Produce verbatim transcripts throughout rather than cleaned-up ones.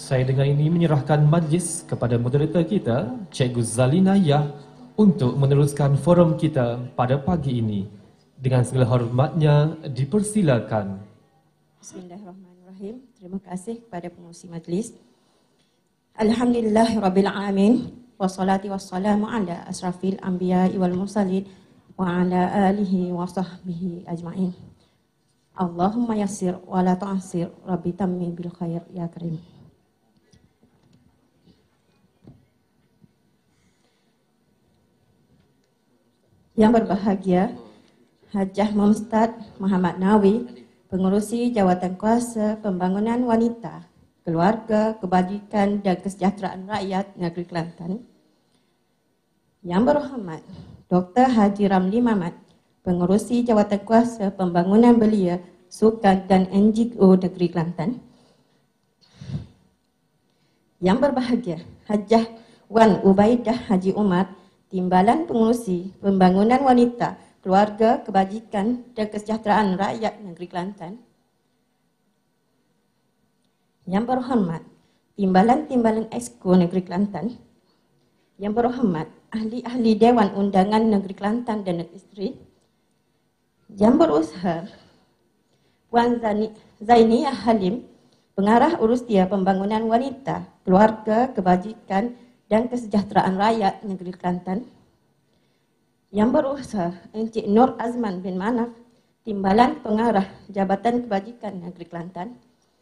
Saya dengan ini menyerahkan majlis kepada moderator kita, Cikgu Zalina Yah, untuk meneruskan forum kita pada pagi ini. Dengan segala hormatnya, dipersilakan. Bismillahirrahmanirrahim. Terima kasih kepada pengurusi majlis. Alhamdulillahirrabbilalamin. Wassalatu wassalamu ala asrafil anbiya wal mursalin wa ala alihi wa sahbihi ajma'in. Allahumma yassir wa la tu'assir, Rabbi tammi bil khair ya karim. Yang berbahagia, Hajah Mumstad Muhammad Nawi, Pengurusi Jawatan Kuasa Pembangunan Wanita, Keluarga, Kebajikan dan Kesejahteraan Rakyat Negeri Kelantan. Yang berhormat, Doktor Haji Ramli Mamat, Pengurusi Jawatan Kuasa Pembangunan Belia, Sukan dan N G O Negeri Kelantan. Yang berbahagia, Hajah Wan Ubaidah Haji Umar, Timbalan Pengurusi Pembangunan Wanita, Keluarga, Kebajikan dan Kesejahteraan Rakyat Negeri Kelantan. Yang berhormat, Timbalan-Timbalan Exco Negeri Kelantan. Yang berhormat, Ahli-Ahli Dewan Undangan Negeri Kelantan dan Negeri Isteri. Yang berusaha, Puan Zainiyah Halim, Pengarah Urustia Pembangunan Wanita, Keluarga, Kebajikan dan Kesejahteraan Rakyat Negeri Kelantan. Yang berusaha, Encik Nur Azman bin Manaf, Timbalan Pengarah Jabatan Kebajikan Negeri Kelantan.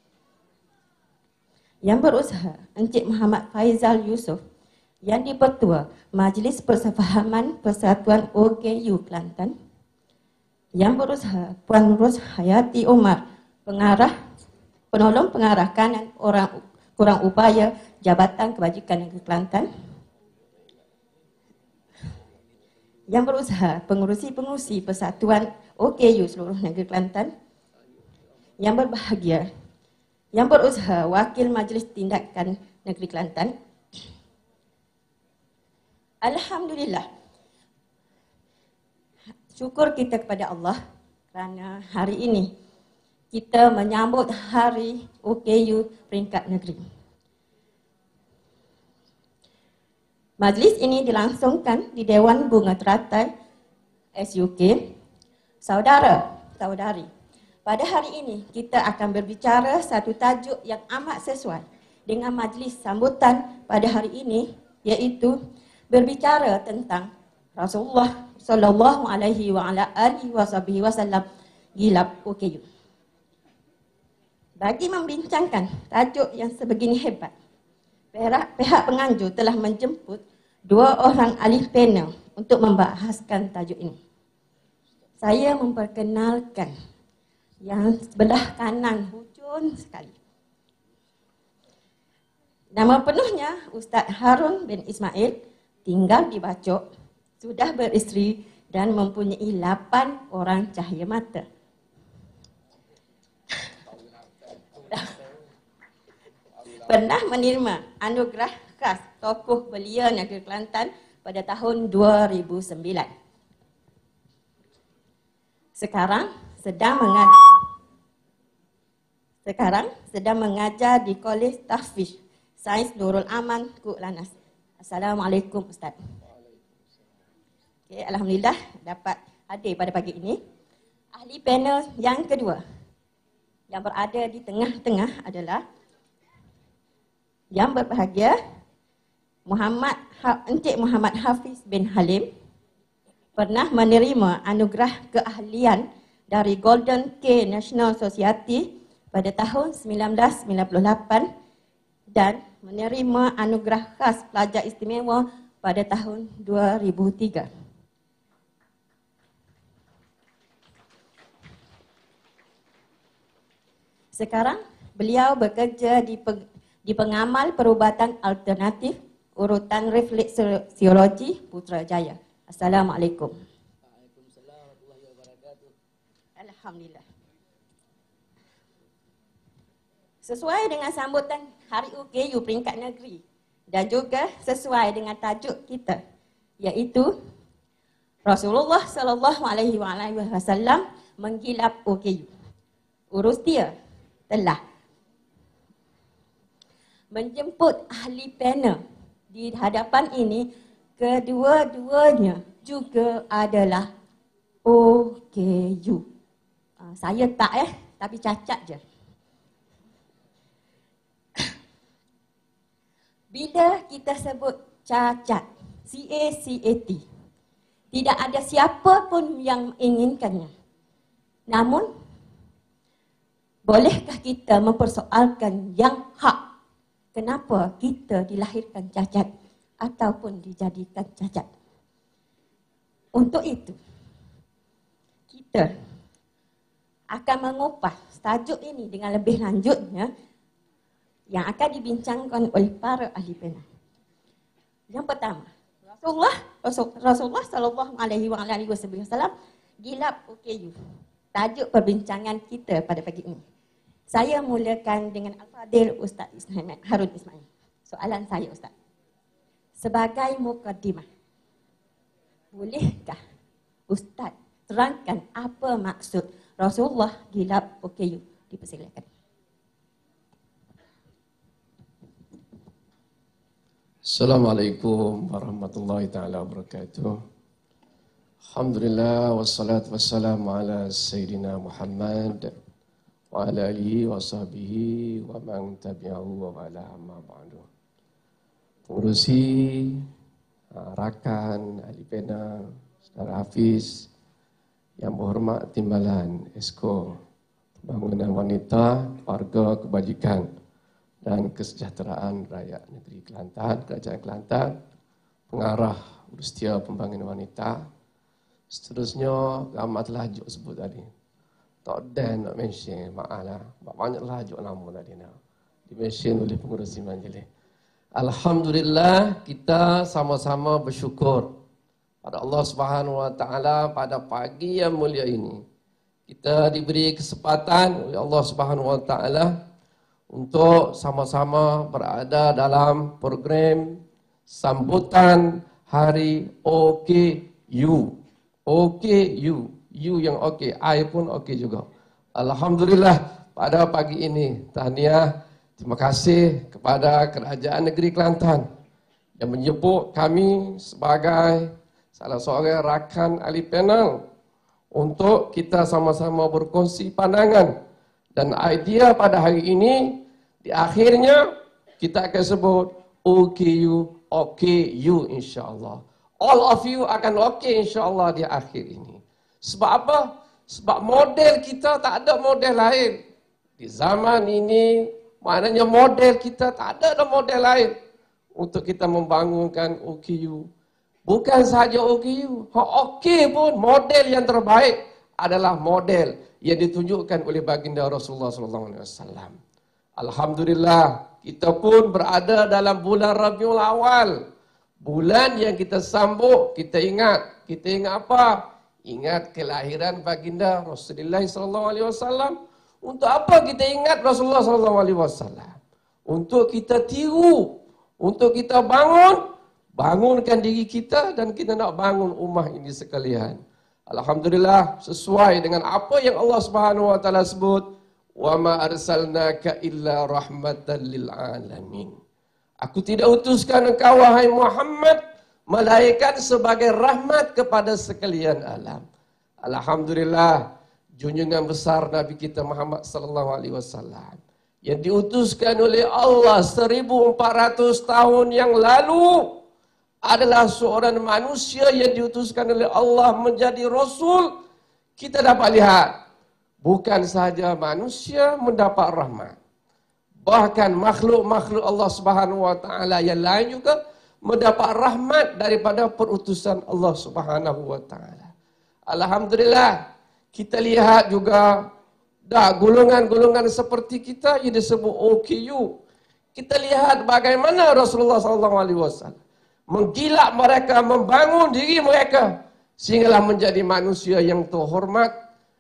Yang berusaha, Encik Muhammad Faizal Yusof, yang di-Pertua Majlis Persefahaman Persatuan O K U Kelantan. Yang berusaha, Puan Ros Hayati Omar, Pengarah Penolong Pengarah Kanan Orang Kurang Upaya Jabatan Kebajikan Negeri Kelantan. Yang berusaha, Pengurusi-Pengurusi Persatuan O K U seluruh Negeri Kelantan. Yang berbahagia, yang berusaha, Wakil Majlis Tindakan Negeri Kelantan. Alhamdulillah, syukur kita kepada Allah kerana hari ini kita menyambut Hari O K U peringkat negeri. Majlis ini dilangsungkan di Dewan Bunga Teratai S U K. Saudara, saudari, pada hari ini kita akan berbicara satu tajuk yang amat sesuai dengan majlis sambutan pada hari ini, iaitu berbicara tentang Rasulullah sallallahu alaihi wa ala alihi wasallam gilap O K U. Bagi membincangkan tajuk yang sebegini hebat, pihak, pihak penganjur telah menjemput dua orang ahli panel untuk membahaskan tajuk ini. Saya memperkenalkan yang sebelah kanan hujung sekali. Nama penuhnya Ustaz Harun bin Ismail, tinggal di Bacok, sudah beristeri dan mempunyai lapan orang cahaya mata. Pernah menerima anugerah khas Tokoh Belia Negeri Kelantan pada tahun dua ribu sembilan. Sekarang sedang mengajar, sekarang sedang mengajar di Kolej Tahfiz Sains Nurul Aman, Kuk Lanas. Assalamualaikum Ustaz. Okay, Alhamdulillah dapat hadir pada pagi ini. Ahli panel yang kedua yang berada di tengah-tengah adalah yang berbahagia Muhammad Encik Muhammad Hafiz bin Halim, pernah menerima anugerah keahlian dari Golden K National Society pada tahun seribu sembilan ratus sembilan puluh lapan dan menerima anugerah khas pelajar istimewa pada tahun dua ribu tiga. Sekarang beliau bekerja di di Pengamal Perubatan Alternatif Urutan Refleksiologi Putrajaya. Assalamualaikum. Waalaikumsalam warahmatullahi wabarakatuh. Alhamdulillah. Sesuai dengan sambutan Hari O K U peringkat negeri dan juga sesuai dengan tajuk kita, iaitu Rasulullah sallallahu alaihi wasallam menggilap O K U. Urus dia telah menjemput ahli panel di hadapan ini, kedua-duanya juga adalah O K U. Uh, saya tak eh, tapi cacat je. Bila kita sebut cacat, C A C A T, tidak ada siapa pun yang menginginkannya. Namun, bolehkah kita mempersoalkan yang hak? Kenapa kita dilahirkan cacat ataupun dijadikan cacat? Untuk itu, kita akan mengupas tajuk ini dengan lebih lanjutnya yang akan dibincangkan oleh para ahli panel. Yang pertama, Rasulullah Rasul, Rasulullah sallallahu alaihi wasallam gilap O K U. Tajuk perbincangan kita pada pagi ini. Saya mulakan dengan Al-Fadil Ustaz Ismail, Harun Ismail. Soalan saya Ustaz. Sebagai mukadimah, bolehkah Ustaz terangkan apa maksud Rasulullah gilap O K U? Dipersilakan. Assalamualaikum warahmatullahi taala wabarakatuh. Alhamdulillah wassalatu wassalamu ala sayyidina Muhammad wa ala alihi wa sahbihi wa man tabi'ahu wa ala amma ba'du. Pengurusi, rakan, ahli panel, saudara Hafiz, yang berhormat Timbalan Esko Pembangunan Wanita, Warga Kebajikan dan Kesejahteraan Rakyat Negeri Kelantan, Kerajaan Kelantan, Pengarah Urustia Pembangunan Wanita, seterusnya ramai lajuk sebut tadi. Tak dan nak mention, maaf lah, banyak lajuk nama tadi nak di-mention oleh pengurusi majlis. Alhamdulillah, kita sama-sama bersyukur pada Allah Subhanahu Wa Taala pada pagi yang mulia ini. Kita diberi kesempatan oleh Allah Subhanahu Wa Taala untuk sama-sama berada dalam program sambutan Hari O K U. O K U, U yang okey, I pun okey juga. Alhamdulillah pada pagi ini, tahniah, terima kasih kepada Kerajaan Negeri Kelantan yang menjemput kami sebagai salah seorang rakan ahli panel untuk kita sama-sama berkongsi pandangan dan idea pada hari ini. Di akhirnya kita akan sebut O K U, O K U insya-Allah. All of you akan okey insya-Allah di akhir ini. Sebab apa? Sebab model kita tak ada model lain. Di zaman ini, maknanya model kita tak ada model lain untuk kita membangunkan O K U. Bukan sahaja O K U, okey pun model yang terbaik adalah model yang ditunjukkan oleh baginda Rasulullah sallallahu alaihi wasallam. Alhamdulillah, kita pun berada dalam bulan Rabiul Awal. Bulan yang kita sambut, kita ingat. Kita ingat apa? Ingat kelahiran baginda Rasulullah sallallahu alaihi wasallam. Untuk apa kita ingat Rasulullah sallallahu alaihi wasallam? Untuk kita tiru, untuk kita bangun, bangunkan diri kita dan kita nak bangun ummah ini sekalian. Alhamdulillah, sesuai dengan apa yang Allah Subhanahu Wa Taala sebut, wa ma arsalnaka illa rahmatan lil alamin. Aku tidak utuskan engkau wahai Muhammad melainkan sebagai rahmat kepada sekalian alam. Alhamdulillah, junjungan besar Nabi kita Muhammad sallallahu alaihi wasallam yang diutuskan oleh Allah seribu empat ratus tahun yang lalu adalah seorang manusia yang diutuskan oleh Allah menjadi rasul. Kita dapat lihat, bukan sahaja manusia mendapat rahmat, bahkan makhluk-makhluk Allah Subhanahu Wa Taala yang lain juga mendapat rahmat daripada perutusan Allah Subhanahu Wa Taala. Alhamdulillah, kita lihat juga dah golongan-golongan seperti kita yang disebut O K U. Kita lihat bagaimana Rasulullah sallallahu alaihi wasallam menggilap mereka, membangun diri mereka sehinggalah menjadi manusia yang terhormat,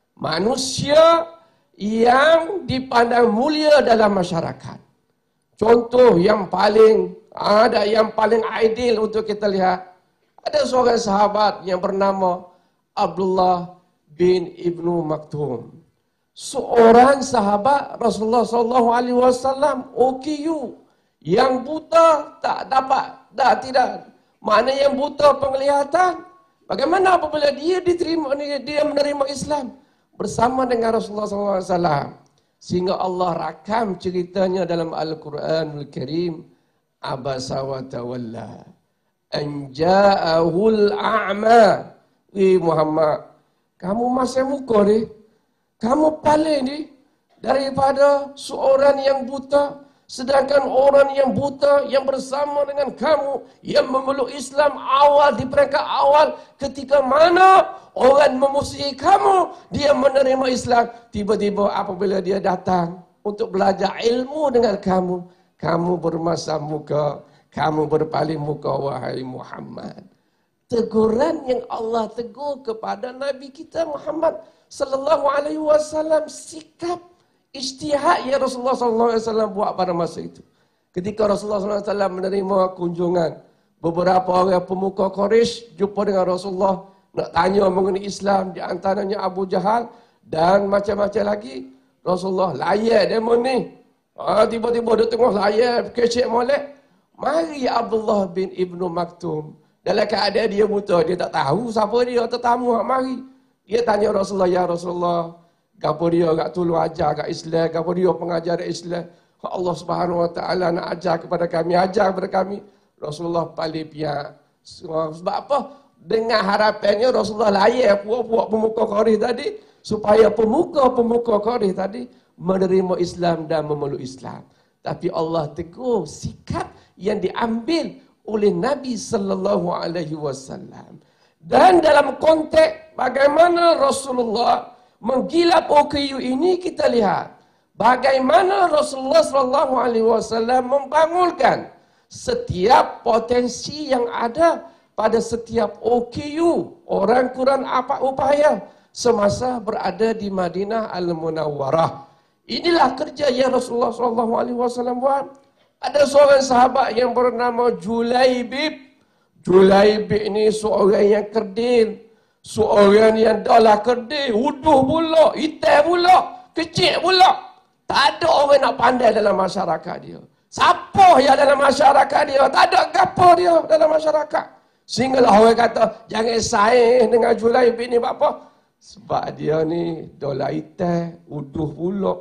manusia yang dipandang mulia dalam masyarakat. Contoh yang paling ada, yang paling ideal untuk kita lihat, ada seorang sahabat yang bernama Abdullah bin Ibnu Maktum. Seorang sahabat Rasulullah sallallahu alaihi wasallam O K U Yang buta tak dapat, dah tidak. Mana yang buta penglihatan, bagaimana apabila dia diterima, dia menerima Islam bersama dengan Rasulullah sallallahu alaihi wasallam. Sehingga Allah rakam ceritanya dalam Al-Quranul Karim. Abasa wa tawalla an ja'ahul a'ma. Wih Muhammad, kamu masih muka ni, kamu paling ni daripada seorang yang buta. Sedangkan orang yang buta yang bersama dengan kamu, yang memeluk Islam awal, di peringkat awal, ketika mana orang memusuhi kamu, dia menerima Islam. Tiba-tiba apabila dia datang untuk belajar ilmu dengan kamu, kamu bermasam muka, kamu berpaling muka, wahai Muhammad. Teguran yang Allah tegur kepada Nabi kita Muhammad sallallahu alaihi wasallam, sikap ijtihad yang Rasulullah sallallahu alaihi wasallam buat pada masa itu. Ketika Rasulullah sallallahu alaihi wasallam menerima kunjungan beberapa orang pemuka Quraisy jumpa dengan Rasulullah nak tanya mengenai Islam, di antaranya Abu Jahal dan macam-macam lagi. Rasulullah layan demo ni. Ha, tiba-tiba dia tengah layan kecek molek. Mari Abdullah bin Ibnu Maktum. Dalam keadaan dia buta, dia tak tahu siapa dia, tetamu hak mari. Dia tanya Rasulullah, ya Rasulullah, gapo dia agak tolong ajar kat Islam, gapo dia pengajar Islam. Allah Subhanahu wa taala nak ajar kepada kami, ajar kepada kami. Rasulullah paling pihak. Sebab apa? Dengan harapannya Rasulullah layan puak-puak pemuka Quraisy tadi supaya pemuka-pemuka Quraisy tadi menerima Islam dan memeluk Islam. Tapi Allah tegur sikap yang diambil oleh Nabi sallallahu alaihi wasallam. Dan dalam konteks bagaimana Rasulullah menggilap O K U ini, kita lihat bagaimana Rasulullah sallallahu alaihi wasallam membangunkan setiap potensi yang ada pada setiap O K U, orang Quran apa upaya semasa berada di Madinah Al-Munawwarah. Inilah kerja yang Rasulullah sallallahu alaihi wasallam buat. Ada seorang sahabat yang bernama Julaibib. Julaibib ini seorang yang kerdil, seorang yang dah kerdil, uduh pula, hitam pula, kecil pula. Tak ada orang nak pandai dalam masyarakat dia. Siapa yang dalam masyarakat dia? Tak ada gapo dia dalam masyarakat. Sehinggalah orang kata, jangan saing dengan Julaibib ni, apa? Sebab dia ni dah hitam, uduh pula.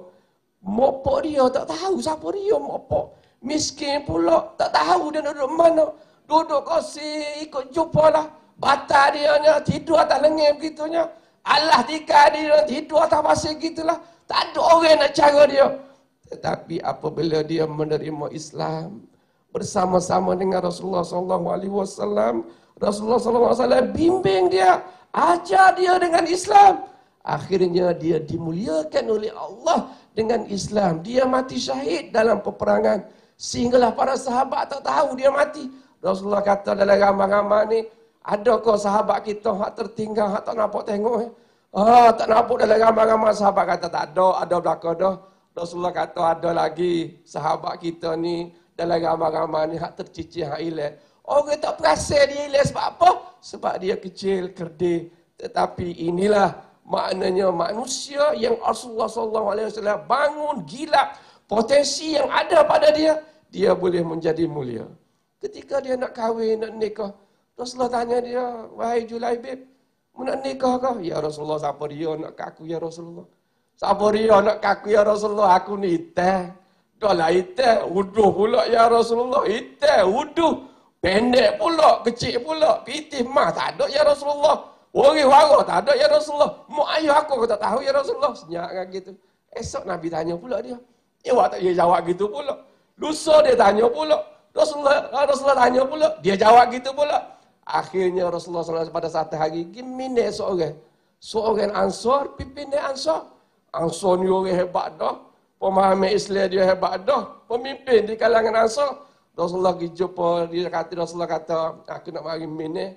Mopok dia tak tahu siapa dia mopok. Miskin pula, tak tahu dia duduk mana. Duduk kursi, ikut jumpa lah. Batal dia nya, tidur atas lengan begitunya. Allah tikar dia, tidur atas pasir gitulah. Tak ada orang nak cara dia. Tetapi apabila dia menerima Islam, bersama-sama dengan Rasulullah sallallahu alaihi wasallam, Rasulullah sallallahu alaihi wasallam bimbing dia, ajar dia dengan Islam. Akhirnya dia dimuliakan oleh Allah dengan Islam. Dia mati syahid dalam peperangan. Sehinggalah para sahabat tak tahu dia mati. Rasulullah kata dalam ramai-ramai ni, adakah sahabat kita hak tertinggal, hak tak nampak tengok? Eh? Ah, tak nampak dalam ramai-ramai. Sahabat kata tak ada, ada belakang dah. Rasulullah kata ada lagi sahabat kita ni dalam ramai-ramai ni hak tercicir, hak hilang. Orang tak perasan dia hilang sebab apa? Sebab dia kecil, kerdil. Tetapi inilah maknanya manusia yang Rasulullah sallallahu alaihi wasallam bangun gilap potensi yang ada pada dia, dia boleh menjadi mulia. Ketika dia nak kahwin, nak nikah, Rasulullah tanya dia, wahai Julaibib, nak nikah kau? Ya Rasulullah, siapa dia nak kaku ya Rasulullah? Siapa dia nak kaku ya Rasulullah? Aku ni hitam. Dah lah hitam, uduh pula ya Rasulullah. Hitam, uduh. Pendek pula, kecil pula, pitih mah tak ada ya Rasulullah. Orang wara tak ada ya Rasulullah. Mak ayah aku tak tahu ya Rasulullah. Senyap kan gitu. Esok Nabi tanya pula dia. Dia tak dia jawab gitu pula. Lusa dia tanya pula. Rasulullah Rasulullah tanya pula. Dia jawab gitu pula. Akhirnya Rasulullah sallallahu alaihi wasallam pada satu hari gimine seorang. Seorang Ansar, pimpin Ansar. Ansar ni orang hebat dah. Pemahaman Islam dia hebat dah. Pemimpin di kalangan Ansar. Rasulullah pergi jumpa, dia kata Rasulullah kata, aku nak mari mine.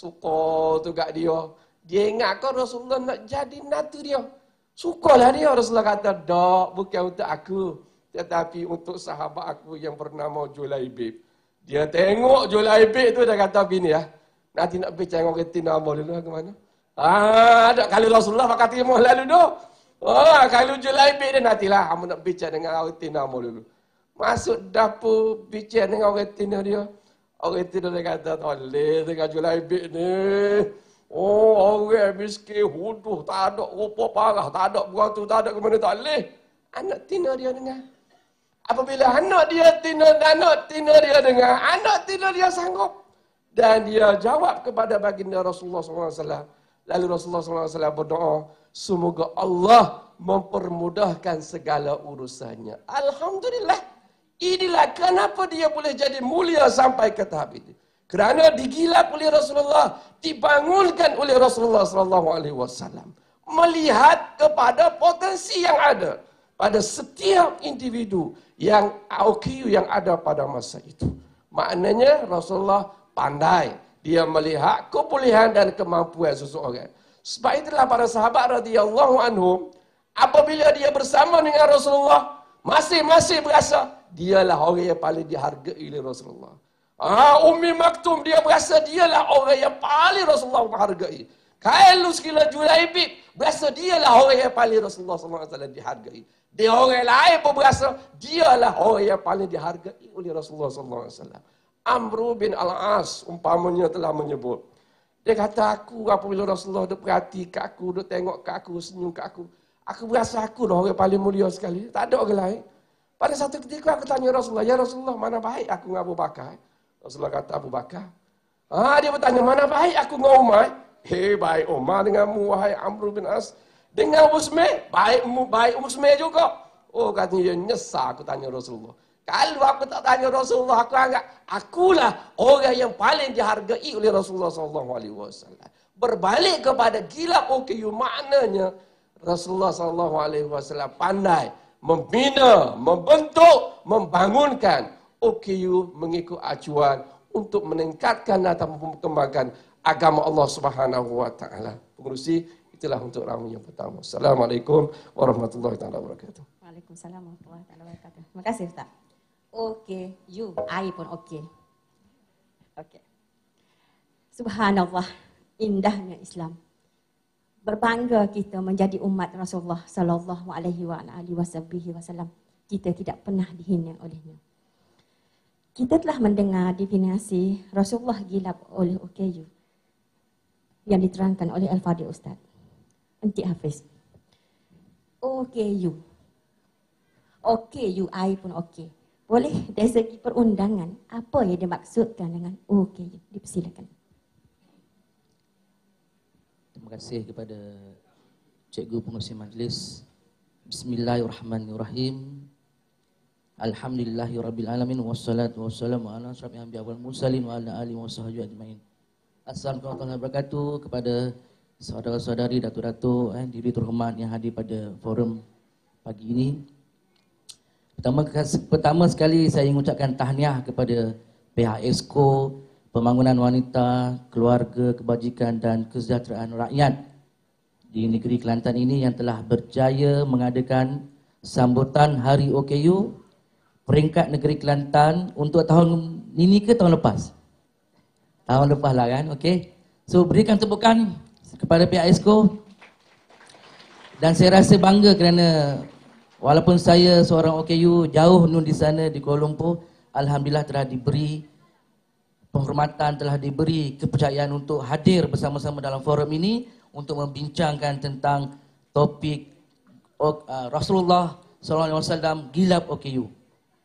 Suka tu kat dia. Dia ingat kau Rasulullah nak jadi natu dia. Sukalah dia. Rasulullah kata, tak, bukan untuk aku. Tetapi untuk sahabat aku yang bernama Julaibib. Dia tengok Julaibib tu, dia kata begini ya. Nanti nak bincang orang reti nama dulu ke mana. Ah, ada kalau Rasulullah pakai timah lalu tu. Ah, kalau Julaibib dia nantilah kamu nak bincang dengan orang reti nama dulu. Masuk dapur, bicara dengan orang tina dia. Orang tina dia kata, toleh dengan Julaibib ni. Oh, orang miskin, huduh, tak ada rupa parah, tak ada buang tu, tak ada ke mana, tak boleh. Anak tina dia dengar. Apabila anak dia tina, anak tina dia dengar, anak tina dia sanggup. Dan dia jawab kepada baginda Rasulullah sallallahu alaihi wasallam. Lalu Rasulullah sallallahu alaihi wasallam berdoa, semoga Allah mempermudahkan segala urusannya. Alhamdulillah. Inilah kenapa dia boleh jadi mulia sampai ke tahap itu. Kerana digilap oleh Rasulullah, dibangunkan oleh Rasulullah sallallahu alaihi wasallam. Melihat kepada potensi yang ada pada setiap individu yang O K U yang ada pada masa itu. Maknanya Rasulullah pandai. Dia melihat kebolehan dan kemampuan seseorang. Sebab itulah para sahabat radhiyallahu anhum, apabila dia bersama dengan Rasulullah, masing-masing berasa dialah orang yang paling dihargai oleh Rasulullah. Ah, Ummi Maktum dia berasa dialah orang yang paling Rasulullah menghargai. Kalau sekila Julaibib berasa dialah orang yang paling Rasulullah sallallahu alaihi wasallam dihargai. Dia orang lain pun berasa dialah orang yang paling dihargai oleh Rasulullah sallallahu alaihi wasallam. Amr bin Al-As umpamanya telah menyebut. Dia kata, aku apabila Rasulullah duk perhati kat aku, duk tengok kat aku, senyum kat aku, aku berasa aku dah orang paling mulia sekali. Tak ada orang lain. Pada satu ketika aku tanya Rasulullah, ya Rasulullah, mana baik aku dengan Abu Bakar? Rasulullah kata, Abu Bakar. Ah, dia bertanya, mana baik aku dengan Umar? Hei, baik Umar denganmu, wahai Amr bin As. Dengan Usman, baikmu, baik Usman juga. Oh, katanya, nyesal aku tanya Rasulullah. Kalau aku tak tanya Rasulullah, aku anggap akulah orang yang paling dihargai oleh Rasulullah sallallahu alaihi wasallam. Berbalik kepada gilap O K U, maknanya Rasulullah sallallahu alaihi wasallam pandai membina, membentuk, membangunkan O K U mengikut acuan untuk meningkatkan atau mengembangkan agama Allah Subhanahu wa taala. Pengurusi, itulah untuk ramu yang pertama. Assalamualaikum warahmatullahi taala wabarakatuh. Waalaikumsalam warahmatullahi taala wabarakatuh. Terima kasih Ustaz. Okey, you, I pun okey. Okey. Subhanallah, indahnya Islam. Berbangga kita menjadi umat Rasulullah sallallahu alaihi wa alihi wasallam. Kita tidak pernah dihina olehnya. Kita telah mendengar definisi Rasulullah gilap oleh O K U yang diterangkan oleh Al-Fadhil Ustaz Encik Hafiz. O K U. O K U, I pun okey. Boleh dari segi perundangan, apa yang dimaksudkan dengan O K U? Dipersilakan. Terima kasih kepada Cikgu Pengurusi Majlis. Bismillahirrahmanirrahim. Alhamdulillahirabbil-alamin wassalatu wassalamu ala asyrafil anbiya wal mursalin wa ala alihi washabbihi ajmain. Assalamualaikum warahmatullahi wabarakatuh kepada saudara-saudari, datuk-datuk, eh, diri terhormat yang hadir pada forum pagi ini. Pertama, pertama sekali saya ingin ucapkan tahniah kepada pihak Exco, Pembangunan Wanita, Keluarga, Kebajikan dan Kesejahteraan Rakyat di negeri Kelantan ini yang telah berjaya mengadakan sambutan Hari O K U peringkat negeri Kelantan untuk tahun ini ke tahun lepas? Tahun lepas lah kan, okey. So berikan tepukan kepada pihak Exco. Dan saya rasa bangga kerana walaupun saya seorang O K U jauh nun di sana di Kuala Lumpur, alhamdulillah telah diberi penghormatan, telah diberi kepercayaan untuk hadir bersama-sama dalam forum ini untuk membincangkan tentang topik uh, Rasulullah sallallahu alaihi wasallam gilap O K U.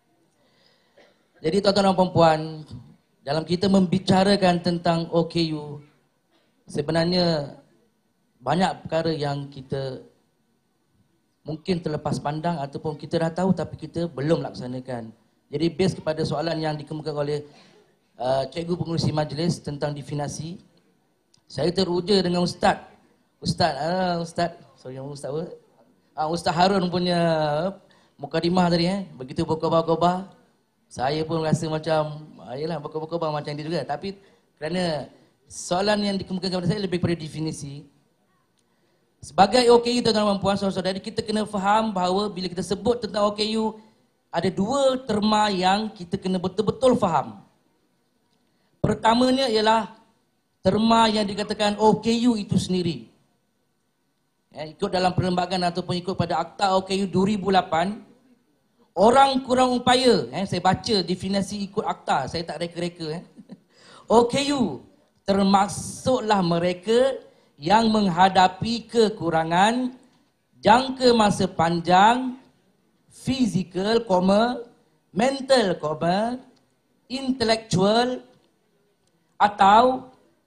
Jadi tuan-tuan dan puan-puan, dalam kita membicarakan tentang O K U, sebenarnya banyak perkara yang kita mungkin terlepas pandang ataupun kita dah tahu tapi kita belum laksanakan. Jadi base kepada soalan yang dikemukakan oleh uh, Cikgu Pengurusi Majlis tentang definisi, saya teruja dengan Ustaz. Ustaz, uh, Ustaz, sorry Ustaz apa? Uh, Ustaz Harun punya mukadimah tadi eh, begitu berkobar-kobar. Saya pun rasa macam, ayalah berkobar-kobar macam dia juga. Tapi kerana soalan yang dikemukakan kepada saya lebih kepada definisi. Sebagai O K U, tuan-tuan dan puan, saudara-saudari, kita kena faham bahawa bila kita sebut tentang O K U, ada dua terma yang kita kena betul-betul faham. Pertamanya ialah terma yang dikatakan O K U itu sendiri. Ya, ikut dalam perlembagaan ataupun ikut pada Akta O K U dua ribu lapan, orang kurang upaya, eh, saya baca definisi ikut akta, saya tak reka-reka. Eh. O K U termasuklah mereka yang menghadapi kekurangan jangka masa panjang, fizikal, mental, intelektual atau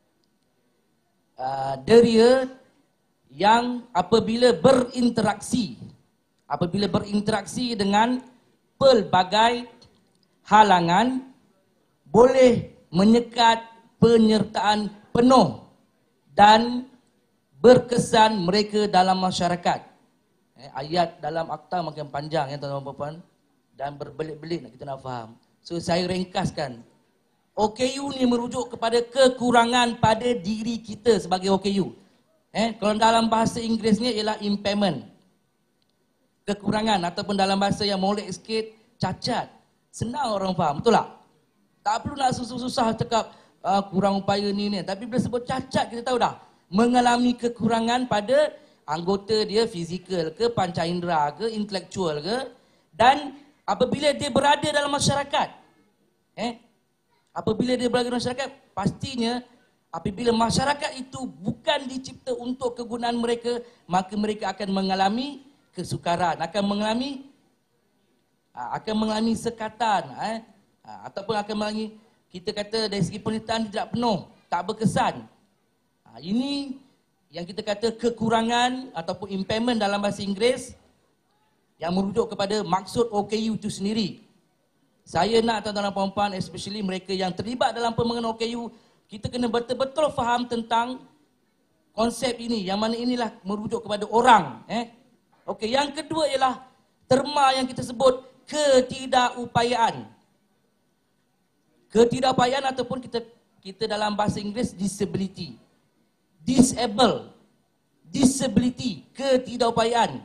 uh, deria yang apabila berinteraksi apabila berinteraksi dengan pelbagai halangan boleh menyekat penyertaan penuh dan berkesan mereka dalam masyarakat. Eh, ayat dalam akta makin panjang ya tuan-tuan dan puan dan berbelit-belit nak kita nak faham. So saya ringkaskan. O K U ni merujuk kepada kekurangan pada diri kita sebagai O K U. Eh, kalau dalam bahasa Inggerisnya ialah impairment. Kekurangan ataupun dalam bahasa yang molek sikit, cacat. Senang orang faham, betul tak? Tak perlu nak susah-susah cakap uh, kurang upaya ni ni. Tapi bila sebut cacat kita tahu dah. Mengalami kekurangan pada anggota dia fizikal ke, panca indera ke, intelektual ke. Dan apabila dia berada dalam masyarakat. Eh, apabila dia berada dalam masyarakat, pastinya apabila masyarakat itu bukan dicipta untuk kegunaan mereka, maka mereka akan mengalami kesukaran, akan mengalami akan mengalami sekatan, eh, ataupun akan mengalami, kita kata dari segi penelitian tidak penuh, tak berkesan. Ini yang kita kata kekurangan ataupun impairment dalam bahasa Inggeris yang merujuk kepada maksud O K U itu sendiri. Saya nak tuan-tuan dan puan-puan, especially mereka yang terlibat dalam pembangunan O K U, kita kena betul-betul faham tentang konsep ini, yang mana inilah merujuk kepada orang. Eh? Okey, yang kedua ialah terma yang kita sebut ketidakupayaan. Ketidakupayaan ataupun kita kita dalam bahasa Inggeris disability. Disable, disability, ketidakupayaan.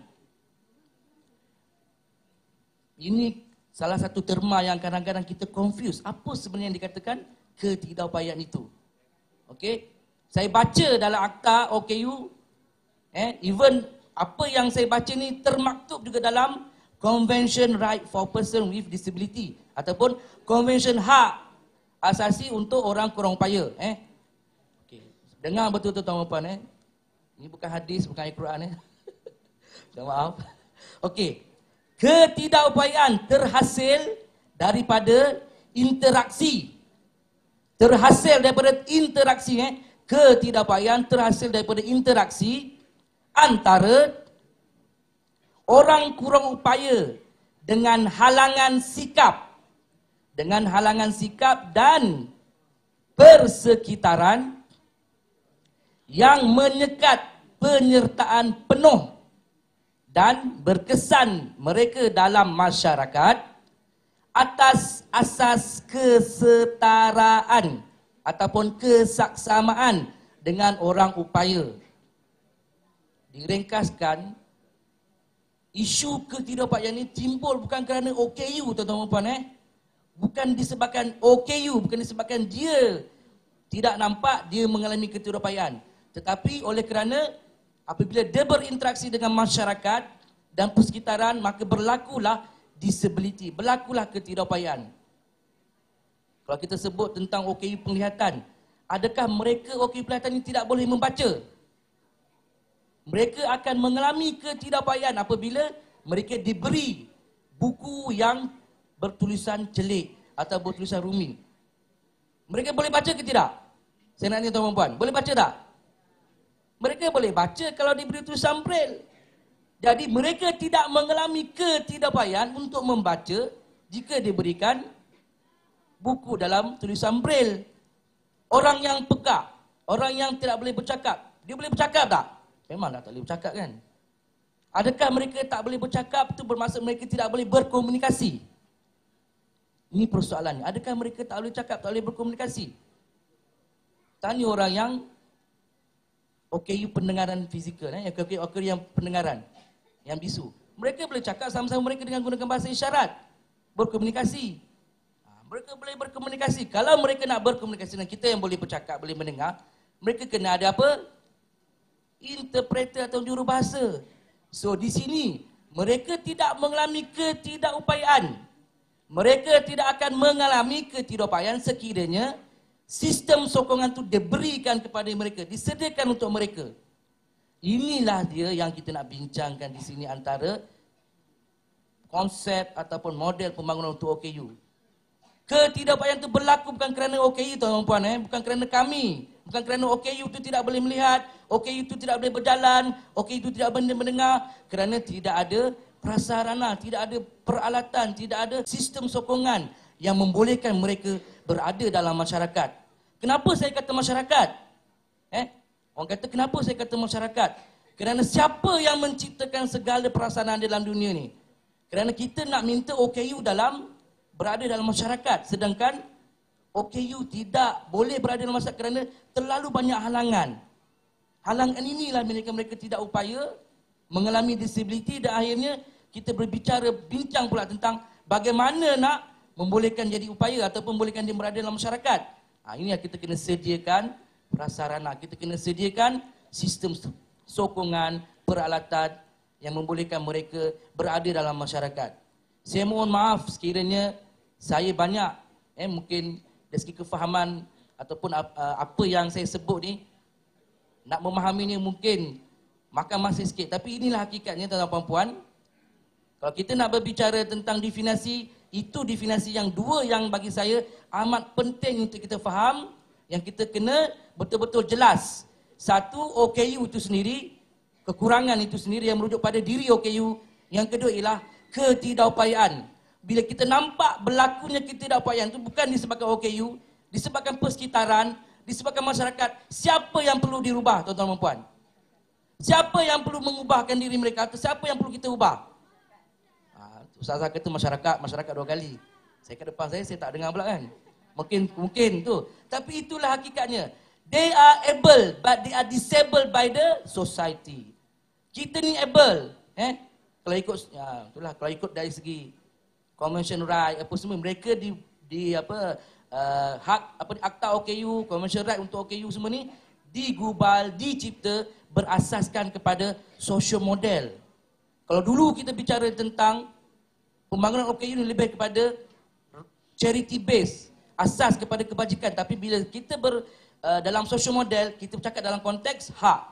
Ini salah satu terma yang kadang-kadang kita confuse. Apa sebenarnya yang dikatakan ketidakupayaan itu? Okey, saya baca dalam akta O K U, eh, even apa yang saya baca ni termaktub juga dalam Convention Right for Person with Disability ataupun Convention Hak Asasi untuk Orang Kurang Upaya. Eh, okey, dengar betul-betul tuan-tuan eh. Ini bukan hadis, bukan Al-Quran eh. Minta maaf. Okey. Ketidakupayaan terhasil daripada interaksi. Terhasil daripada interaksi. Eh? Ketidakupayaan terhasil daripada interaksi antara orang kurang upaya dengan halangan sikap. Dengan halangan sikap dan persekitaran yang menyekat penyertaan penuh dan berkesan mereka dalam masyarakat atas asas kesetaraan ataupun kesaksamaan dengan orang upaya. Diringkaskan, isu ketidakupayaan ini timbul bukan kerana O K U, tuan-tuan dan puan, eh. Bukan disebabkan O K U, bukan disebabkan dia tidak nampak dia mengalami ketidakupayaan, tetapi oleh kerana apabila dia berinteraksi dengan masyarakat dan persekitaran, maka berlakulah disability, berlakulah ketidakupayaan. Kalau kita sebut tentang O K U penglihatan, adakah mereka O K U penglihatan ini tidak boleh membaca? Mereka akan mengalami ketidakupayaan apabila mereka diberi buku yang bertulisan celik atau bertulisan rumi. Mereka boleh baca ke tidak? Saya nak tanya tuan-tuan puan, boleh baca tak? Mereka boleh baca kalau diberi tulisan braille. Jadi mereka tidak mengalami ketidakupayaan untuk membaca jika diberikan buku dalam tulisan braille. Orang yang pekak, orang yang tidak boleh bercakap, dia boleh bercakap tak? Memanglah tak boleh bercakap kan? Adakah mereka tak boleh bercakap itu bermaksud mereka tidak boleh berkomunikasi? Ini persoalannya. Adakah mereka tak boleh cakap, tak boleh berkomunikasi? Tanya orang yang O K U pendengaran fizikal, eh, O K U yang pendengaran, yang bisu. Mereka boleh cakap sama-sama mereka dengan gunakan bahasa isyarat, berkomunikasi. Ha, mereka boleh berkomunikasi. Kalau mereka nak berkomunikasi dengan kita yang boleh bercakap, boleh mendengar, mereka kena ada apa? Interpreter atau jurubahasa. So di sini mereka tidak mengalami ketidakupayaan. Mereka tidak akan mengalami ketidakupayaan sekiranya sistem sokongan itu diberikan kepada mereka, disediakan untuk mereka. Inilah dia yang kita nak bincangkan di sini antara konsep ataupun model pembangunan untuk O K U. Ketidakupayaan itu berlaku bukan kerana O K U, tuan-tuan puan, eh? bukan kerana kami. Bukan kerana O K U itu tidak boleh melihat, O K U itu tidak boleh berjalan, O K U itu tidak boleh mendengar. Kerana tidak ada prasarana, tidak ada peralatan, tidak ada sistem sokongan yang membolehkan mereka berada dalam masyarakat. Kenapa saya kata masyarakat? Eh? Orang kata kenapa saya kata masyarakat? Kerana siapa yang menciptakan segala prasarana dalam dunia ni? Kerana kita nak minta O K U dalam berada dalam masyarakat, sedangkan O K U tidak boleh berada dalam masyarakat kerana terlalu banyak halangan. Halangan inilah mereka mereka tidak upaya, mengalami disabiliti, dan akhirnya kita berbicara bincang pula tentang bagaimana nak membolehkan jadi upaya ataupun membolehkan dia berada dalam masyarakat. Ha, ini yang kita kena sediakan prasarana, kita kena sediakan sistem sokongan, peralatan yang membolehkan mereka berada dalam masyarakat. Saya mohon maaf sekiranya saya banyak eh mungkin dari segi kefahaman ataupun apa yang saya sebut ni, nak memahaminya mungkin makan masa sikit, tapi inilah hakikatnya tuan-tuan dan puan. Kalau kita nak berbicara tentang definisi, itu definisi yang dua yang bagi saya amat penting untuk kita faham, yang kita kena betul-betul jelas. Satu, O K U itu sendiri, kekurangan itu sendiri yang merujuk pada diri O K U. Yang kedua ialah ketidakupayaan. Bila kita nampak berlakunya ketidakupayaan itu bukan disebabkan O K U, disebabkan persekitaran, disebabkan masyarakat, siapa yang perlu dirubah tuan-tuan dan puan? Siapa yang perlu mengubahkan diri mereka atau siapa yang perlu kita ubah? Ustazah kata masyarakat, masyarakat dua kali. Saya ke depan saya, saya tak dengar pula kan. Mungkin mungkin tu. Tapi itulah hakikatnya. They are able but they are disabled by the society. Kita ni able, eh? Kalau ikut ya, itulah kalau ikut dari segi convention right apa semua, mereka di di apa uh, hak apa akta O K U, convention right untuk O K U semua ni digubal, dicipta berasaskan kepada social model. Kalau dulu kita bicara tentang pembangunan O K U ini lebih kepada charity base, asas kepada kebajikan. Tapi bila kita ber, uh, dalam social model, kita bercakap dalam konteks hak.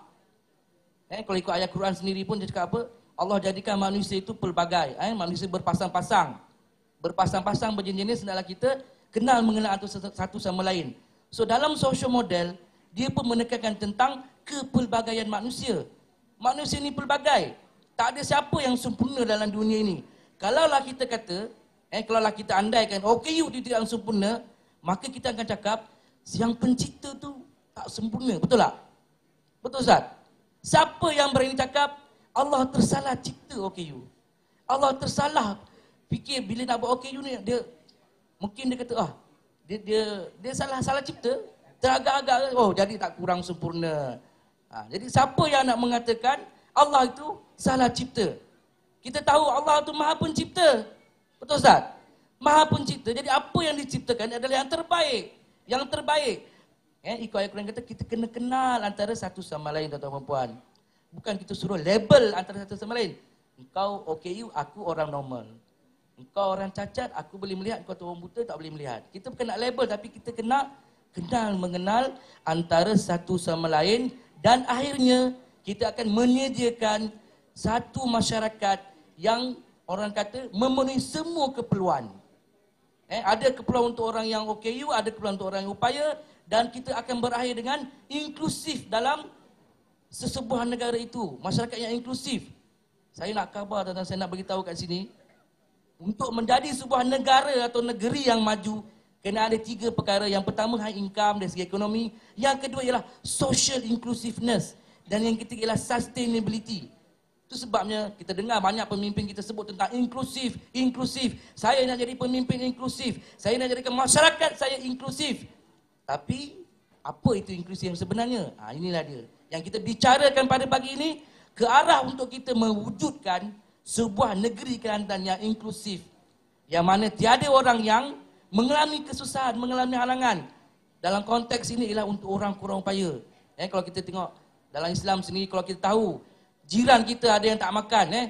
Eh, kalau ikut ayat Quran sendiri pun dia cakap apa? Allah jadikan manusia itu pelbagai. Eh, manusia berpasang-pasang. Berpasang-pasang berjenis-jenis, hendaklah kita kenal mengenal satu sama lain. So dalam social model, dia pun menekankan tentang kepelbagaian manusia. Manusia ini pelbagai. Tak ada siapa yang sempurna dalam dunia ini. Kalaulah kita kata, eh, kalaulah kita andaikan O K U itu tidak sempurna, maka kita akan cakap, yang pencipta tu tak sempurna. Betul tak? Betul Ustaz? Siapa yang berani cakap, Allah tersalah cipta O K U? Allah tersalah fikir bila nak buat O K U ni, dia mungkin dia kata, ah, dia dia dia salah salah cipta, teragak-agak, oh jadi tak kurang sempurna. Ha, jadi siapa yang nak mengatakan Allah itu salah cipta? Kita tahu Allah itu Maha Pencipta. Betul Ustaz? Maha Pencipta. Jadi apa yang diciptakan adalah yang terbaik. Yang terbaik. Eh, ikut ayat Quran kata kita kena kenal antara satu sama lain, tuan-tuan dan puan. Bukan kita suruh label antara satu sama lain. Engkau O K U, aku orang normal. Engkau orang cacat, aku boleh melihat, engkau orang buta tak boleh melihat. Kita bukan nak label, tapi kita kena kenal mengenal antara satu sama lain, dan akhirnya kita akan menyediakan satu masyarakat yang orang kata memenuhi semua keperluan. Eh, ada keperluan untuk orang yang O K U, ada keperluan untuk orang yang upaya, dan kita akan berakhir dengan inklusif dalam sesebuah negara itu, masyarakat yang inklusif. Saya nak khabar dan saya nak beritahu kat sini, untuk menjadi sebuah negara atau negeri yang maju, kena ada tiga perkara. Yang pertama high income dari segi ekonomi, yang kedua ialah social inclusiveness, dan yang ketiga ialah sustainability. Itu sebabnya kita dengar banyak pemimpin kita sebut tentang inklusif, inklusif. Saya nak jadi pemimpin inklusif. Saya nak jadikan masyarakat saya inklusif. Tapi apa itu inklusif yang sebenarnya? Ha, inilah dia. Yang kita bicarakan pada pagi ini ke arah untuk kita mewujudkan sebuah negeri Kelantan yang inklusif. Yang mana tiada orang yang mengalami kesusahan, mengalami halangan. Dalam konteks ini ialah untuk orang kurang upaya. Eh, kalau kita tengok dalam Islam sendiri, kalau kita tahu jiran kita ada yang tak makan, eh,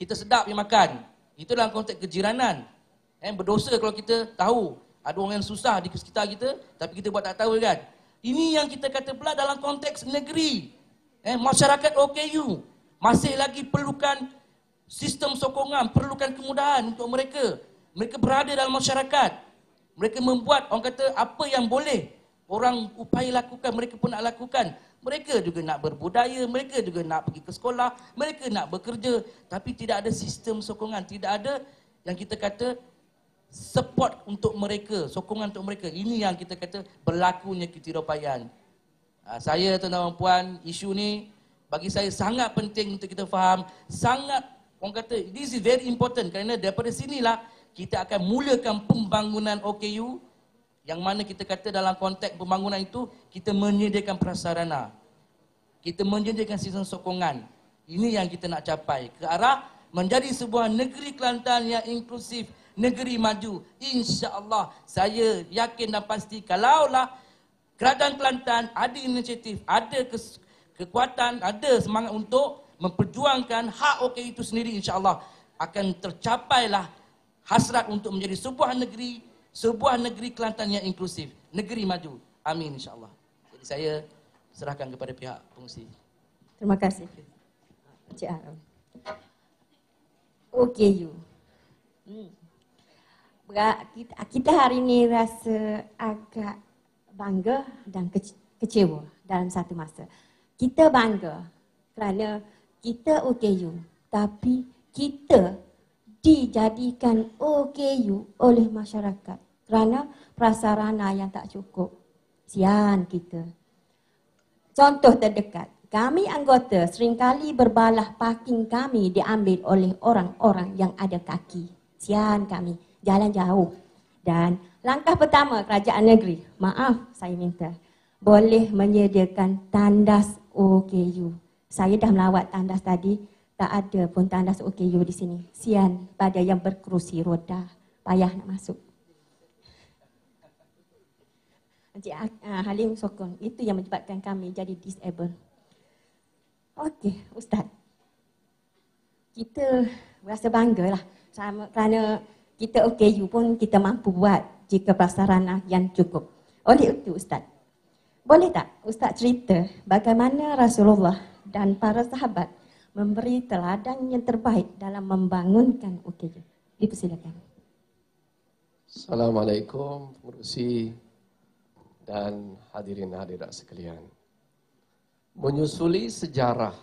kita sedap yang makan. Itu dalam konteks kejiranan. Eh, berdosa kalau kita tahu ada orang yang susah di sekitar kita, tapi kita buat tak tahu kan. Ini yang kita kata pula dalam konteks negeri. Eh, masyarakat O K U masih lagi perlukan sistem sokongan, perlukan kemudahan untuk mereka. Mereka berada dalam masyarakat. Mereka membuat, orang kata, apa yang boleh orang upaya lakukan, mereka pun nak lakukan. Mereka juga nak berbudaya, mereka juga nak pergi ke sekolah, mereka nak bekerja. Tapi tidak ada sistem sokongan, tidak ada yang kita kata support untuk mereka, sokongan untuk mereka. Ini yang kita kata berlakunya ketidakupayaan. Ha, saya, tuan-tuan dan puan, isu ni bagi saya sangat penting untuk kita faham. Sangat, orang kata, this is very important kerana daripada sinilah kita akan mulakan pembangunan O K U. Yang mana kita kata dalam konteks pembangunan itu, kita menyediakan prasarana. Kita menyediakan sistem sokongan. Ini yang kita nak capai. Ke arah menjadi sebuah negeri Kelantan yang inklusif, negeri maju. InsyaAllah, saya yakin dan pasti kalaulah Kerajaan Kelantan ada inisiatif, ada kes, kekuatan, ada semangat untuk memperjuangkan hak O K U itu sendiri, insyaAllah akan tercapailah hasrat untuk menjadi sebuah negeri, sebuah negeri Kelantan yang inklusif, negeri maju. Amin, insyaAllah. Jadi saya serahkan kepada pihak pengusi. Terima kasih. Encik Aram. O K U. Hmm. Kita, kita hari ini rasa agak bangga dan kecewa dalam satu masa. Kita bangga kerana kita O K U, tapi kita dijadikan O K U oleh masyarakat kerana prasarana yang tak cukup. Sian kita. Contoh terdekat, kami anggota seringkali berbalah parking kami diambil oleh orang-orang yang ada kaki. Sian kami, jalan jauh. Dan langkah pertama kerajaan negeri, maaf saya minta, boleh menyediakan tandas O K U. Saya dah melawat tandas tadi, tak ada pun tandas O K U di sini. Sian pada yang berkerusi roda, payah nak masuk. Encik Halim sokong, itu yang menyebabkan kami jadi disabled. Okey, Ustaz. Kita rasa bangga lah sama, kerana kita O K U pun kita mampu buat jika prasarana yang cukup. Oleh itu Ustaz, boleh tak Ustaz cerita bagaimana Rasulullah dan para sahabat memberi teladan yang terbaik dalam membangunkan O K U? Dipersilakan. Assalamualaikum pengerusi dan hadirin hadirat sekalian. Menyusuli sejarah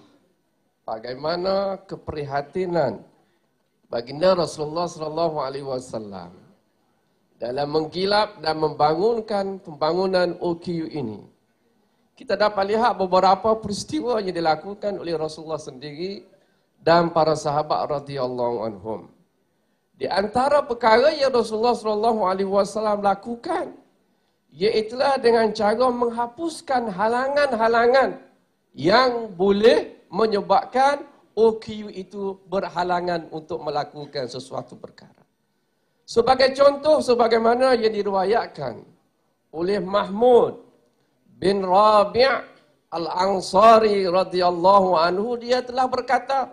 bagaimana keprihatinan baginda Rasulullah sallallahu alaihi wasallam dalam menggilap dan membangunkan pembangunan O K U ini, kita dapat lihat beberapa peristiwa yang dilakukan oleh Rasulullah sendiri dan para sahabat radhiyallahu anhum. Di antara perkara yang Rasulullah sallallahu alaihi wasallam lakukan, iaitulah dengan cara menghapuskan halangan-halangan yang boleh menyebabkan O K U itu berhalangan untuk melakukan sesuatu perkara. Sebagai contoh, sebagaimana yang diriwayatkan oleh Mahmud bin Rabi' Al-Ansari radhiyallahu anhu, dia telah berkata,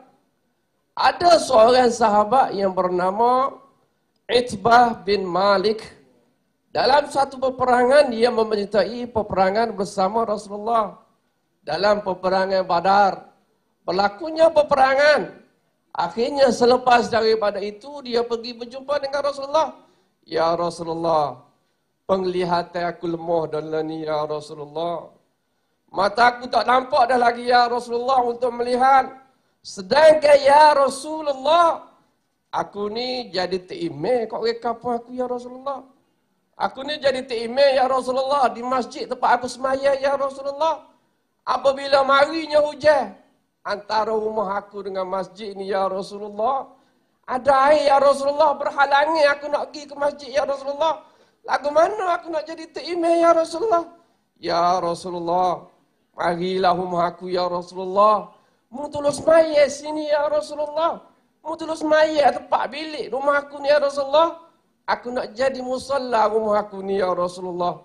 ada seorang sahabat yang bernama Itbah bin Malik. Dalam satu peperangan, dia menyertai peperangan bersama Rasulullah. Dalam peperangan Badar, berlakunya peperangan. Akhirnya selepas daripada itu, dia pergi berjumpa dengan Rasulullah. Ya Rasulullah, penglihatan aku lemah dan lani ya Rasulullah. Mata aku tak nampak dah lagi ya Rasulullah untuk melihat. Sedangkan ya Rasulullah, aku ni jadi terimeh kau reka apa aku ya Rasulullah. Aku ni jadi terimeh ya Rasulullah di masjid tempat aku semaya ya Rasulullah. Apabila marinya hujan, antara rumah aku dengan masjid ni ya Rasulullah, ada air ya Rasulullah berhalangi aku nak pergi ke masjid ya Rasulullah. Lagu mana aku nak jadi terimeh ya Rasulullah? Ya Rasulullah, marilah rumah aku ya Rasulullah. Mu tulus maya sini ya Rasulullah. Mu tulus maya tempat bilik rumah aku ni ya Rasulullah. Aku nak jadi musalla rumah aku ni ya Rasulullah.